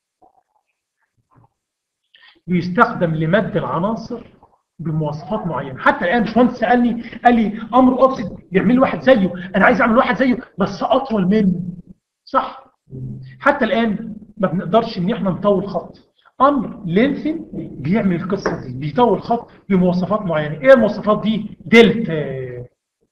بيستخدم لمد العناصر بمواصفات معينه. حتى الان باشمهندس سالني قال لي امر اوفست بيعمل لي واحد زيه، انا عايز اعمل واحد زيه بس اطول منه. صح. حتى الان ما بنقدرش ان احنا نطول خط. امر لينثن بيعمل القصه دي، بيطول خط بمواصفات معينه. ايه المواصفات دي؟ دلتا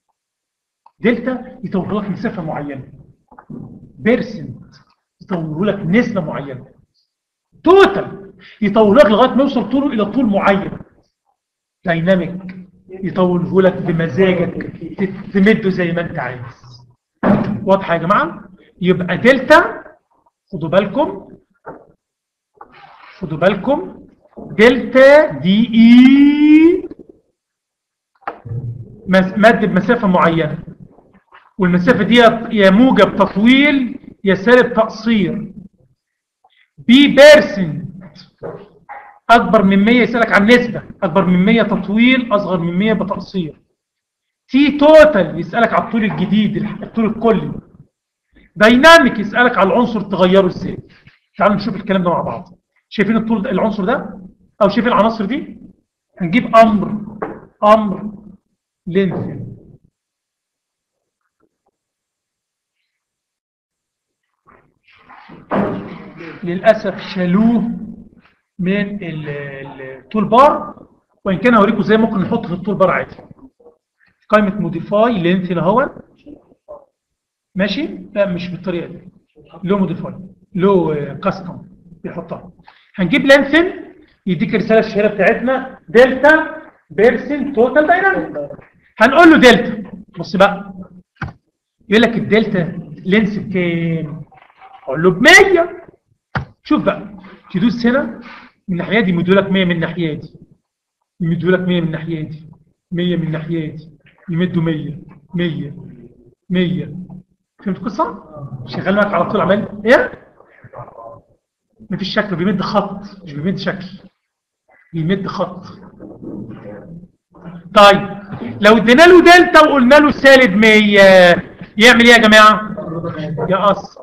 يطول لك مسافه معينه، بيرسنت يطول لك نسبه معينه، توتال يطول لك لغايه ما يوصل طوله الى طول معين، دايناميك يطوله لك بمزاجك تمده زي ما انت عايز. واضحه يا جماعه؟ يبقى دلتا، خدوا بالكم دلتا دي اي مد بمسافه معينه، والمسافه دي يا موجب تطويل يا سالب تقصير. بي بيرسنت اكبر من 100 يسالك عن نسبه، اكبر من 100 تطويل، اصغر من 100 بتقصير. تي توتال يسالك على الطول الجديد، الطول الكلي. دايناميك يسالك على العنصر تغيره ازاي. تعالوا نشوف الكلام ده مع بعض. شايفين الطول العنصر ده او شايفين العناصر دي؟ هنجيب امر لينث. للاسف شالوه من التول بار، وان كان هوريكم ازاي ممكن نحطه في التول بار عادي. قائمه موديفاي لينث اهو. ماشي. لا مش بالطريقه دي، له موديفاي، له كاستم بيحطها. هنجيب لينث يديك الرساله الشهيره بتاعتنا دلتا بيرسن توتال دايناميك. هنقول له دلتا. بص بقى يقول لك الدلتا لينس بكام؟ اقول له ب 100. شوف بقى تدوس هنا من الناحيه دي يمدوا لك 100، من الناحيه دي يمدوا لك 100، من الناحيه دي 100، من الناحيه دي يمدوا 100 100 100. فهمت القصه؟ شغال معاك على طول عمال ايه؟ مفيش شكل، بيمد خط مش بيمد شكل، بيمد خط. طيب لو ادينا له دلتا وقلنا له سالب 100 يعمل ايه يا جماعه؟ يقصر.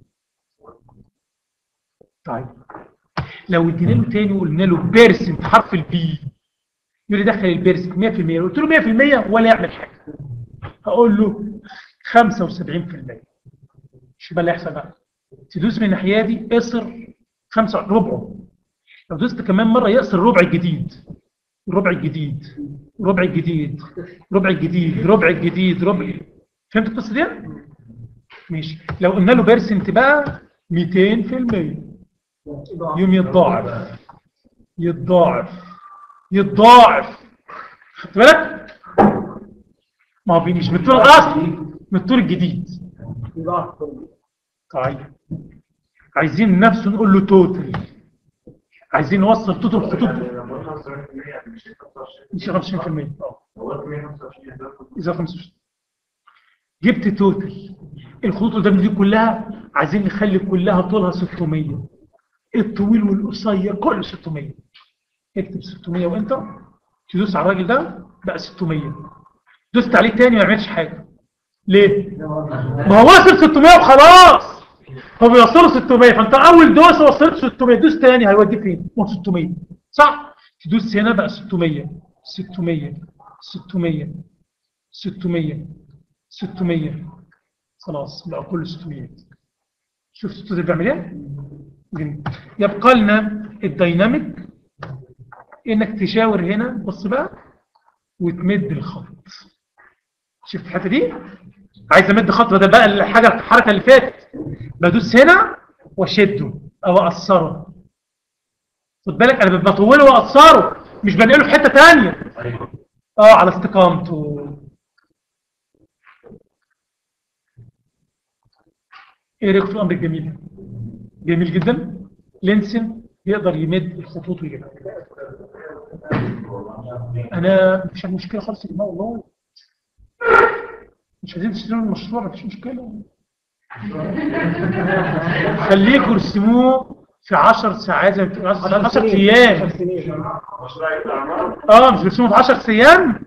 طيب لو ادينا له تاني وقلنا له بيرسنت حرف البي، يقول لي دخل البيرسنت 100%، قلت له 100% ولا يعمل حاجه. هقول له 75%. شو بقى اللي هيحصل بقى؟ تدوس من الناحيه دي اقصر 5 ربعه، لو دوست كمان مره يقصر ربع الجديد، ربع الجديد، ربع الجديد، ربع الجديد، ربع الجديد، ربع. فهمت القصه دي؟ ماشي. لو قلنا له بيرسنت بقى 200%، يوم يتضاعف يتضاعف يتضاعف. خدت بالك؟ ما هو مش من الطول الاصلي، من الطول الجديد. طيب عايزين نفسه نقول له توتال، عايزين نوصل توتال الخطوط مش 25%. اذا 25 جبت توتال الخطوط قدام دي كلها، عايزين نخلي كلها طولها 600، الطويل والقصير كله 600. اكتب 600 وانت تدوس على الراجل ده بقى 600. دوست عليه تاني ما يعملش حاجه. ليه؟ ما هو وصل 600 وخلاص، هو بيوصله 600، فانت اول دوسه وصلت 600، دوس تاني هيوديك فين؟ 600. صح؟ تدوس هنا بقى 600 600 600 600 600. خلاص بقى كله 600. شوف الصوت بيعمل ايه؟ يبقى لنا الديناميك انك تشاور هنا، بص بقى وتمد الخط. شفت الحته دي؟ عايز امد خط بدل بقى الحركه اللي فاتت، بدوس هنا واشده او اقصره. خد بالك انا بطوله واقصره، مش بنقله في حته ثانيه. على استقامته. ايه رايك في الامر الجميل؟ جميل جدا. لينسن يقدر يمد الخطوط ويجيبها. انا مفيش مشكله خالص يا جماعه والله. مش عايزين تشتروا المشروع مفيش مشكله، خليكم ارسموه في 10 ساعات زي ما بتقول 10 ايام. مش بترسموه في 10 ايام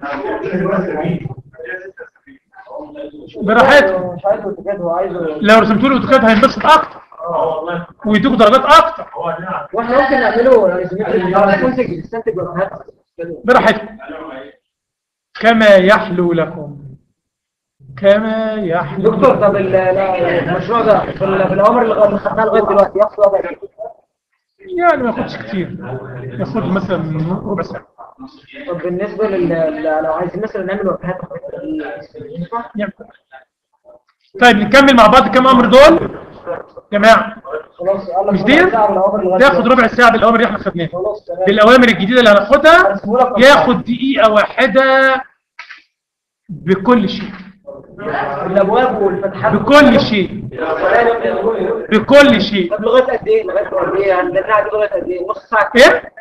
براحتكم. مش عايزه اوتوكاد، هو عايزه. لو رسمتوا له اوتوكاد هينبسط اكتر ويدوكوا درجات اكتر. واحنا ممكن نعمله نستنتج براحتكم كما يحلو لكم، كما يحلو. دكتور، طب المشروع ده في الاوامر اللي خدناها لغايه دلوقتي ياخد وقت قد ايه؟ يعني ما ياخدش كتير، ياخد مثلا ربع ساعه. طب بالنسبه لو عايزين مثلا نعمل وجهات يعني. طيب نكمل مع بعض كم امر دول يا جماعه. خلاص مش دي تاخد ربع ساعه بالاوامر اللي احنا خدناها. بالاوامر الجديده اللي هناخدها ياخد دقيقه واحده بكل شيء، الابواب والفتحات بكل شيء، بكل شيء. طب لغايه قد ايه؟ لغايه قد ايه؟ عندنا لغايه قد ايه؟ نص ساعه؟ ايه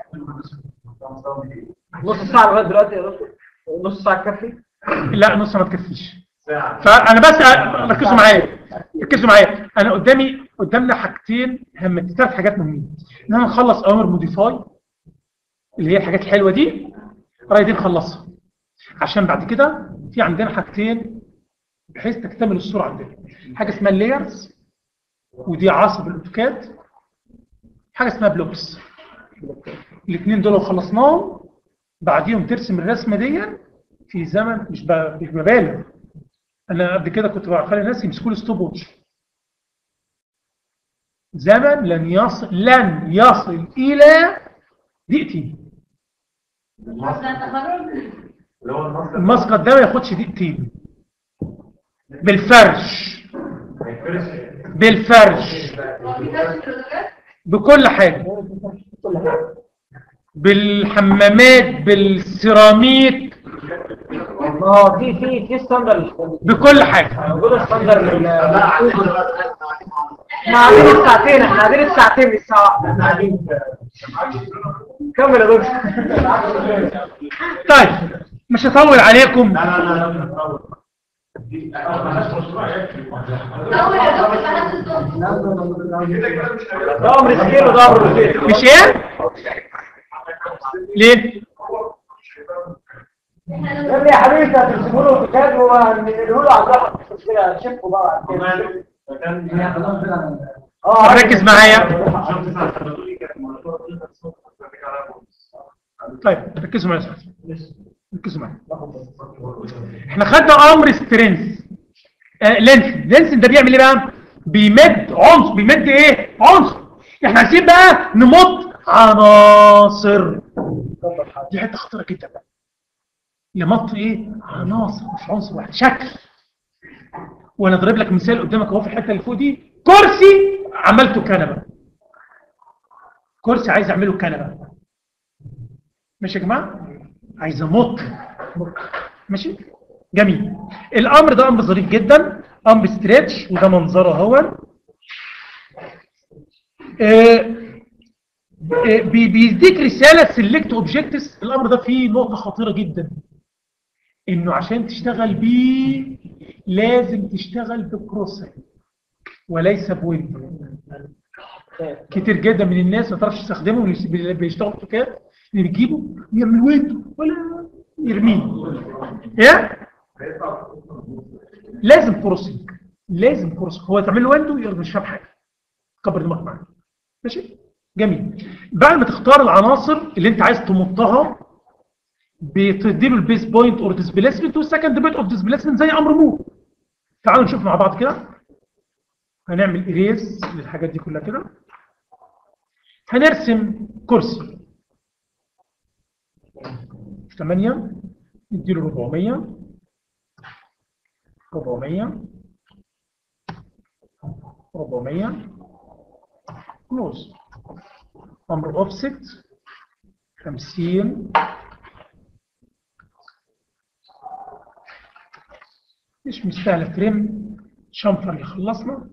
نص ساعه لغايه دلوقتي يا دكتور؟ نص ساعه تكفي؟ لا نص ما تكفيش. فانا بس ركزوا معايا. انا قدامنا حاجتين، ثلاث حاجات مهمين. ان انا نخلص اوامر موديفاي اللي هي الحاجات الحلوه دي، دي نخلصها عشان بعد كده في عندنا حاجتين بحيث تكتمل الصوره عندنا. حاجه اسمها اللايرز ودي عصب الاوتوكاد، حاجه اسمها بلوكس. الاثنين دول لو خلصناهم بعديهم ترسم الرسمه دي في زمن مش ببالغ. انا قبل كده كنت بخلي الناس يمسكوا لي ستوب ووتش، زمن لن يصل الى دقيقتين. المسقط ده ما ياخدش دقيقتين بالفرش بكل حاجه، بالحمامات بالسيراميك في ستاندرد بكل حاجه. موجود ستاندرد. احنا قاعدين الساعتين من الساعه. كمل يا دكتور. طيب مش هطول عليكم. ده امر سكيل وده امر سكيل. مش ايه؟ ليه؟ يا حبيبي هترسموا له اوتوكاد ونقول له على الضغط مش مشكله شفه بقى. ركز معايا. طيب ركزوا معايا. احنا خدنا امر سترينث لينس ده بيعمل ايه بقى؟ بيمد عنصر. بيمد ايه؟ عنصر. احنا عايزين بقى نمط عناصر. دي حته خطيره جدا بقى. يمط ايه؟ عناصر مش عنصر واحد، شكل. وانا اضرب لك مثال قدامك اهو في الحته اللي فوق دي. كرسي عملته كنبه، كرسي عايز اعمله كنبه. ماشي يا جماعه؟ عايز امط. ماشي جميل. الامر ده امر ظريف جدا، امر ستريتش، وده منظره اهو. بيديك رساله سيلكت اوبجكتس. الامر ده فيه نقطه خطيره جدا، انه عشان تشتغل بيه لازم تشتغل بكروسر وليس بويندو. كتير جدا من الناس ما تعرفش تستخدمه، اللي بيشتغلوا في كده اللي بيجيبوا يعمل ويندو ولا يرميه. ايه؟ لازم كروسنج، لازم كروسنج. هو تعمل له ويندو يرمي، مش فاهم حاجه، كبر دماغك معاك. ماشي جميل. بعد ما تختار العناصر اللي انت عايز تمطها بتديله البيس بوينت اور ديسبيسمنت والسكند بوينت اوف ديسبيسمنت زي امر موف. تعالوا نشوف مع بعض كده. هنعمل اريز للحاجات دي كلها كده. هنرسم كرسي 8 نديله 400 كلوز. امر اوفست 50. مش مستاهله فريم شامفر يخلصنا.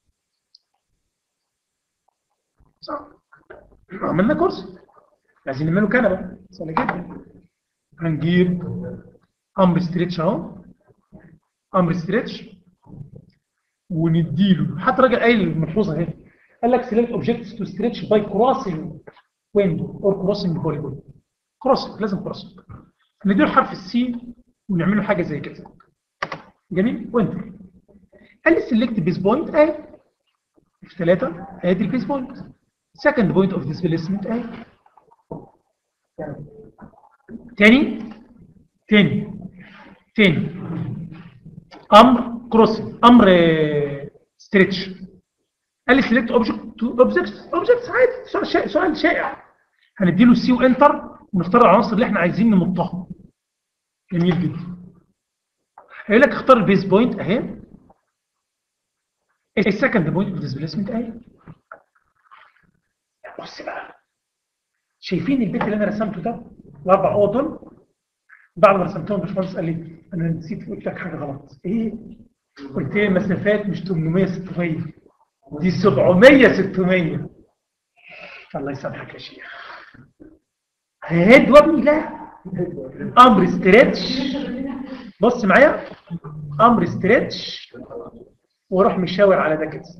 صح، عملنا كرسي عايزين نعمله كنبه، سهله جدا. هنجيب امر ستريتش اهو امر ستريتش ونديله، حتى راجل قايل الملحوظه اهي، قال لك select objects to stretch by crossing window or crossing polygon. crossing لازم crossing. نديله حرف السي ونعمل له حاجه زي كده. جميل؟ وانتر. قال لي select base point اهي. في 3 ادي البيس بوينت. second point of displacement اهي. تاني امر كروسنج، امر ستريتش. قال لي سيلكت اوبجكتس عادي، سؤال شائع. هنديله سي وانتر ونختار العناصر اللي احنا عايزين نمطها. جميل جدا. هيقول لك اختار البيس بوينت اهي، السكند بوينت اوف ديسبيسمنت اهي. بص بقى، شايفين البيت اللي انا رسمته ده الاربع اوض دول؟ بعد ما رسمتهم الباشمهندس قال لي انا نسيت قلت لك حاجه غلط. ايه؟ قلت لي المسافات مش 800 600 دي 700 600. الله يسامحك يا شيخ. هيد وابني لا امر ستريتش. بص معايا، امر ستريتش واروح مشاور على ده كده.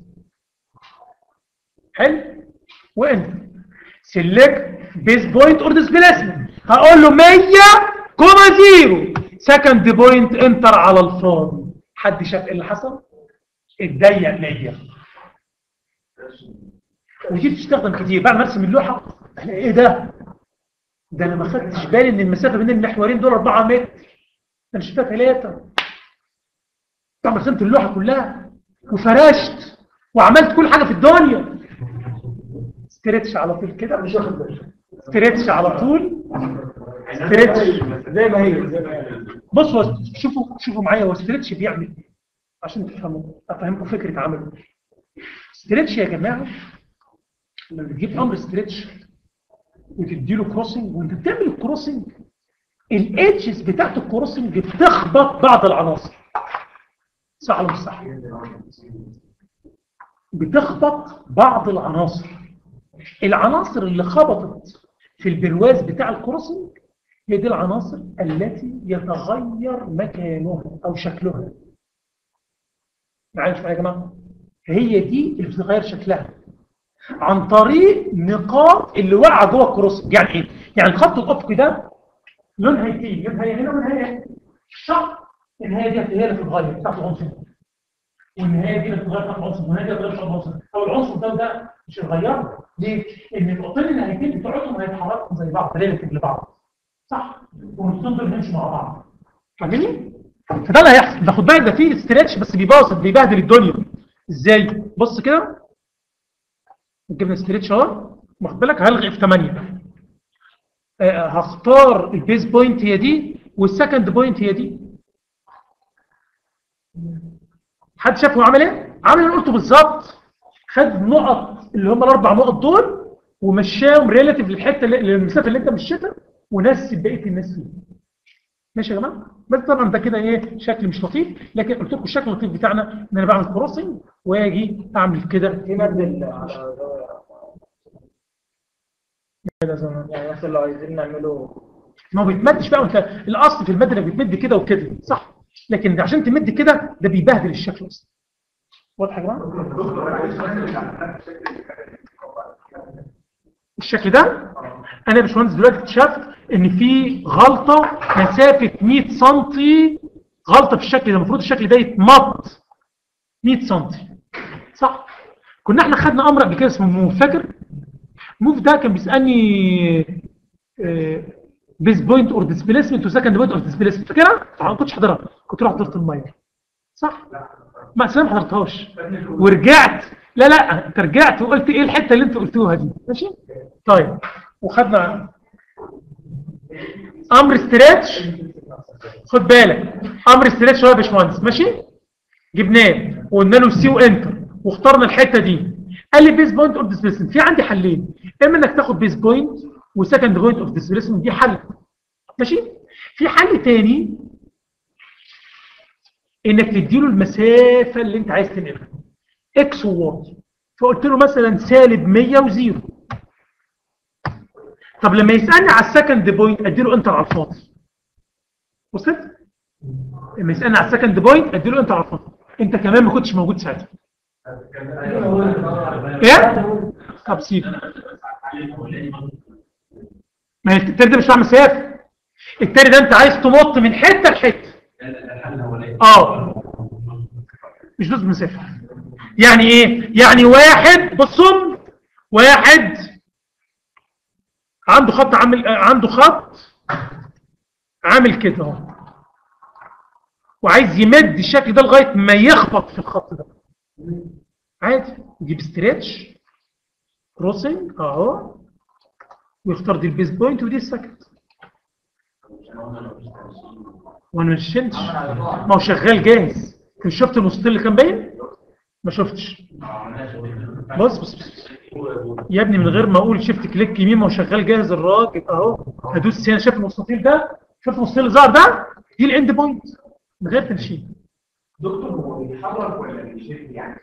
حلو. وانت سيلكت بيس بوينت اور ديسبيسمنت، هقول له 100.0 سكند بوينت انتر على الفاضي. حد شاف ايه اللي حصل؟ اتضيق ليا. ودي بتستخدم كتير بعد ما ارسم اللوحه. ايه ده؟ ده انا ما خدتش بالي ان المسافه بين المحورين دول 4 متر، انا شفتها 3. طبعا رسمت اللوحه كلها وفرشت وعملت كل حاجه في الدنيا. ستريتش على طول كده، مش واخد بالك. ستريتش على طول، ستريتش زي ما هي. بصوا شوفوا معايا، هو ستريتش بيعمل ايه عشان تفهموا، افهمكم فكره عمله. ستريتش يا جماعه لما بتجيب امر ستريتش وتدي له كروسنج، وانت بتعمل الكروسنج الايدجز بتاعت الكروسنج بتخبط بعض العناصر. صح ولا مش صح؟ بتخبط بعض العناصر. العناصر اللي خبطت في البرواز بتاع الكروسنج هي دي العناصر التي يتغير مكانها او شكلها. معايا يا جماعه؟ هي دي اللي بتتغير شكلها عن طريق نقاط اللي واقعه جوه الكروسنج. يعني ايه؟ يعني الخط الافقي ده لونها يتيجي، لونها هنا ولونها هنا. الشق النهايه دي هي اللي بتتغير بتاعت العنصر، والنهايه دي اللي بتتغير بتاعت العنصر، والنهايه دي اللي بتتغير بتاعت العنصر. او العنصر ده مش هيتغير. ليه؟ ان النقطتين النهايتين بتوعهم هيتحركوا زي بعض، ريليتيف لبعض. صح؟ والنقطتين دول هيمشوا مع بعض. فاهميني؟ فده اللي هيحصل. ده خد بالك، ده فيه ستريتش بس بيبهدل الدنيا. ازاي؟ بص كده، جبنا ستريتش اهو، واخد بالك هلغي في 8. هختار البيس بوينت هي دي والسكند بوينت هي دي. حد شاف هو عمل ايه؟ عمل اللي قلته بالظبط. خد النقط اللي هم الاربع نقط دول ومشاهم ريلاتيف للحته للمسافه اللي انت مشيتها، ونسب بقيه الناس فيها. ماشي يا جماعه؟ بس طبعا ده كده ايه، شكل مش لطيف، لكن قلت لكم الشكل اللطيف بتاعنا ان انا بعمل كروسنج واجي اعمل كده في مادة يعني مثلا لو عايزين نعمله، ما هو بيتمدش بقى. وانت الاصل في الماده انك بتمد كده وكده، صح؟ لكن عشان تمد كده ده بيبهدل الشكل اصلا. واضح يا جماعه؟ الشكل ده انا يا باشمهندس دلوقتي اكتشفت ان في غلطه مسافه 100 سم، غلطه في الشكل ده. المفروض الشكل ده يتمط 100 سم، صح؟ كنا احنا خدنا امر قبل كده اسمه موف، فاكر؟ موف ده كان بيسالني بيس بوينت اور ديسبيسمنت وسكند بوينت اور ديسبيسمنت، فاكرها؟ ما كنتش حاضرها، كنت رحت حضرت الميه، صح؟ ما انا ما حضرتهاش ورجعت. لا انت رجعت وقلت ايه الحته اللي انت قلتوها دي، ماشي؟ طيب، وخدنا امر ستريتش. خد بالك، امر ستريتش هو يا باشمهندس، ماشي؟ جبناه وقلنا له سي وانتر واخترنا الحته دي. قال لي بيس بوينت اوف ديسبيسمنت. في عندي حلين، اما انك تاخد بيس بوينت وسكند بوينت اوف ديسبيسمنت، دي حل، ماشي؟ في حل تاني انك تديله المسافه اللي انت عايز تنقلها اكس وواي. فقلت له مثلا سالب 100 و0. طب لما يسالني على السكند بوينت اديله انتر على الفاضي. وصلت؟ لما يسالني على السكند بوينت ادي له انت عرفت، انت كمان ما كنتش موجود ساعتها. ايه؟ طب سيب. ما التاني ده مش مع مسافه، التاني ده انت عايز تنط من حته لحته. مش دوس مسافه. يعني ايه؟ يعني واحد بصم، واحد عنده خط عامل كده اهو، وعايز يمد الشكل ده لغايه ما يخبط في الخط ده. عادي يجيب ستريتش كروسنج اهو، ويختار دي البيس بوينت ودي السكند. وانا ما شفتش، ما هو شغال جاهز. انت شفت المستطيل اللي كان باين؟ ما شفتش. بص يا ابني، من غير ما اقول شفت كليك يمين، ما هو شغال جاهز الراجل اهو. هدوس هنا، شايف المستطيل ده؟ شوف المستطيل اللي ظهر ده، دي الاند بوينت من غير تنشيط. دكتور هو بيتحرك ولا بيشد يعني؟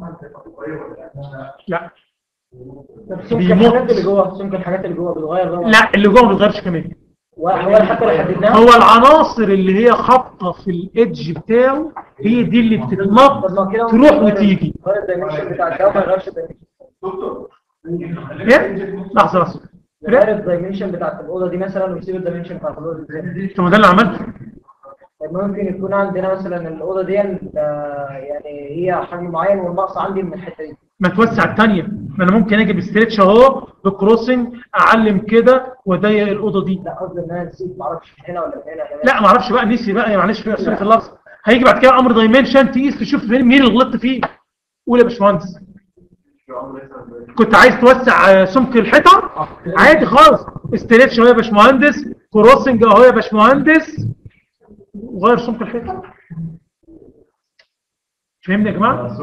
لا سمك الحاجات اللي جوه، سمك الحاجات اللي جوه بتتغير؟ لا اللي جوه ما بيتغيرش كمان. هو حتى لو حددناها، هو العناصر اللي هي خابطه في الايدج بتاعه هي دي اللي بتتنط تروح وتيجي. الدايمنشن بتاع الجو ما يغيرش الدايمنشن. دكتور ايه؟ لحظه غير الدايمنشن بتاعت الاوضه دي مثلا، ويسيب الدايمنشن بتاعت الاوضه دي. طب ده اللي عملته. ممكن يكون عندنا مثلا الاوضه دي يعني هي حجم معين، والنقص عندي من الحته دي. ما توسع الثانيه، ما انا ممكن اجي بستريتش اهو بكروسنج، اعلم كده واضيق الاوضه دي. لا قصدي ان انا نسيت، ما اعرفش هنا ولا هنا. لا ما اعرفش بقى، نسي بقى معلش في سوره اللفظ. هيجي بعد كده امر دايمنشن تقيس تشوف مين اللي غلطت فيه. قول يا باشمهندس. كنت عايز توسع سمك الحيطه؟ عادي خالص، استريتش اهو يا باشمهندس، كروسنج اهو يا باشمهندس، وغير سمك الحيطه. فهمني يا جماعه؟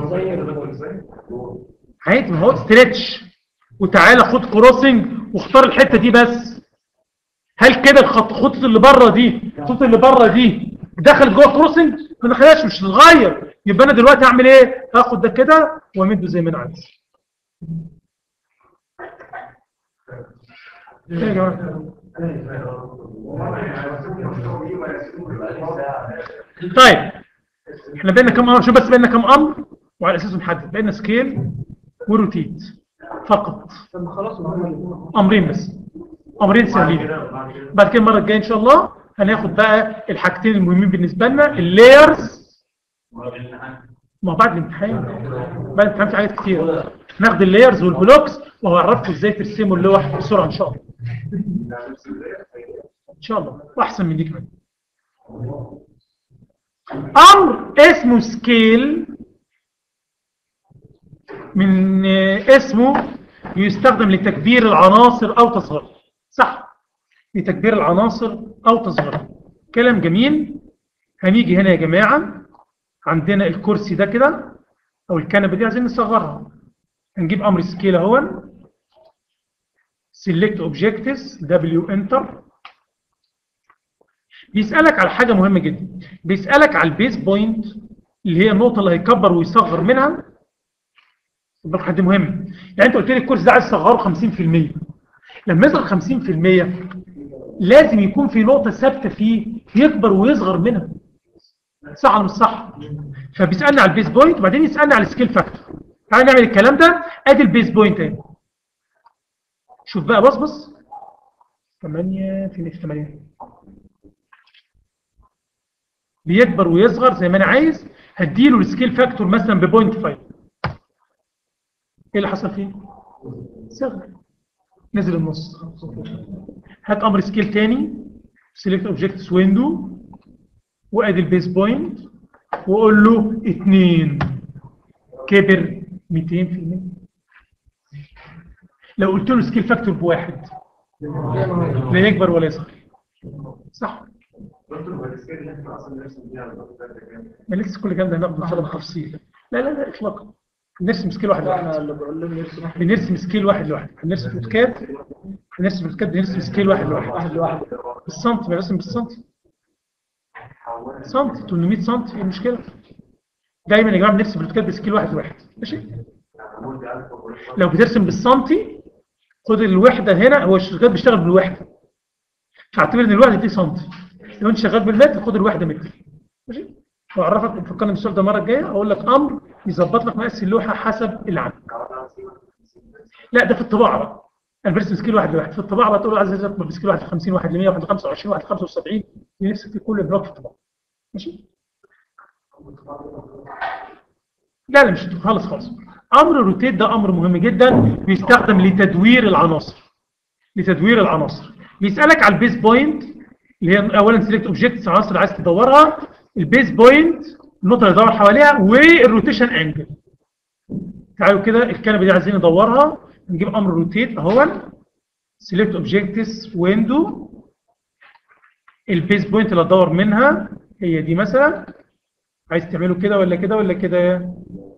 عادي، ما هو ستريتش وتعالى خد كروسنج واختار الحته دي بس. هل كده الخطوط اللي بره دي، الخطوط اللي بره دي دخلت جوه كروسنج؟ ما دخلتش، مش هتتغير. يبقى انا دلوقتي اعمل ايه؟ هاخد ده كده وامده زي ما انا عايز. ايه يا جماعه؟ طيب احنا بقينا كم امر؟ شوف بس بقينا كم امر وعلى اساسه نحدد. بقينا سكيل وروتيت فقط. امرين بس، امرين سهلين. بعد كده المره الجايه ان شاء الله هناخد بقى الحاجتين المهمين بالنسبه لنا، اللايرز. ما بعد الامتحان، بعد الامتحان في حاجات كتير. ناخد اللايرز والبلوكس وهعرفكم ازاي ترسموا اللوح بسرعه ان شاء الله. ان شاء الله، واحسن من دي كمان. امر اسمه سكيل، من اسمه يستخدم لتكبير العناصر او تصغيرها. صح، لتكبير العناصر او تصغيرها. كلام جميل. هنيجي هنا يا جماعه، عندنا الكرسي ده كده او الكنبه دي عايزين نصغرها. هنجيب امر سكيل اهو، سيلكت اوبجكتس دبليو انتر. بيسالك على حاجه مهمه جدا، بيسالك على البيس بوينت اللي هي النقطه اللي هيكبر ويصغر منها. يبقى حد مهم. يعني انت قلت لي الكورس ده عايز تصغره 50%. لما يصغر 50% لازم يكون في نقطه ثابته فيه يكبر ويصغر منها. صح ولا مش صح؟ فبيسالني على البيس بوينت وبعدين يسالني على السكيل فاكتور. تعالى نعمل الكلام ده. ادي البيس بوينت اهي. شوف بقى، بص 8 في 8 بيكبر ويصغر زي ما انا عايز. هديله السكيل فاكتور مثلا ب 0.5. ايه اللي حصل فيه؟ صغر، نزل النص. هات امر سكيل تاني، سيلكت اوبجكتس ويندو، وادي البيس بوينت، واقول له 2 كبر 200%. لو قلت له سكيل فاكتور بواحد لا يكبر ولا يصغر. صح؟ ما لسه كل الكلام ده هناخده ان شاء الله بالتفصيل. لا اطلاقا. نرسم سكيل واحد لوحده. بنرسم سكيل واحد لوحده. هنرسم اوتوكاد، بنرسم سكيل واحد لوحده. بالسنتي، بنرسم بالسنتي. سنتي 800 سنتي، ايه المشكله؟ دايما يا جماعه بنرسم الاوتوكاد بسكيل واحد لوحده. ماشي؟ لو بترسم بالسنتي خد الوحده هنا، هو الشغال بيشتغل بالوحده، فاعتبر ان الوحده دي سنتي. لو انت شغال بالمتر خد الوحده متر. ماشي؟ واعرفك تفكرني بالسؤال ده المره الجايه، اقول لك امر يظبط لك مقاس اللوحه حسب اللي عندك. لا ده في الطباعه بقى. انا برسم سكيل واحد لواحد، في الطباعه بقى تقول له عايز ارسم بسكيل واحد ل 50، واحد ل 100، واحد ل 25، واحد ل 75، نفسك في كل بلوك في الطباعه. ماشي؟ لا لا مش خالص خالص. امر روتيت ده امر مهم جدا، بيستخدم لتدوير العناصر. لتدوير العناصر بيسالك على البيز بوينت اللي هي اولا سيلكت اوبجكتس، العناصر اللي عايز تدورها، البيز بوينت النقطه اللي تدور حواليها، والروتيشن انجل. تعالوا كده الكنبه دي عايزين ندورها، نجيب امر روتيت اهو، سيلكت اوبجكتس ويندو، البيز بوينت اللي هتدور منها هي دي مثلا. عايز تعمله كده ولا كده ولا كده؟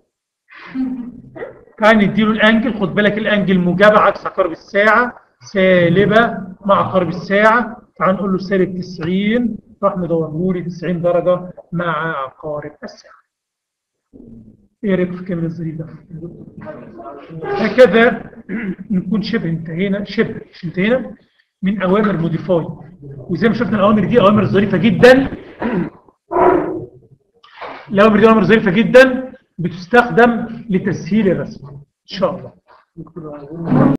تعال نديله الانجل. خد بالك الانجل موجبه عكس عقارب الساعه، سالبه مع عقارب الساعه. تعال نقول له سالب 90، راح مدوره لي 90 درجه مع عقارب الساعه. ايه رايك في الكاميرا الظريف ده؟ هكذا نكون شبه انتهينا، شبه مش انتهينا من اوامر موديفاي. وزي ما شفنا الاوامر دي اوامر ظريفه جدا. الاوامر دي اوامر ظريفه جدا بتستخدم لتسهيل الرسم ان شاء الله.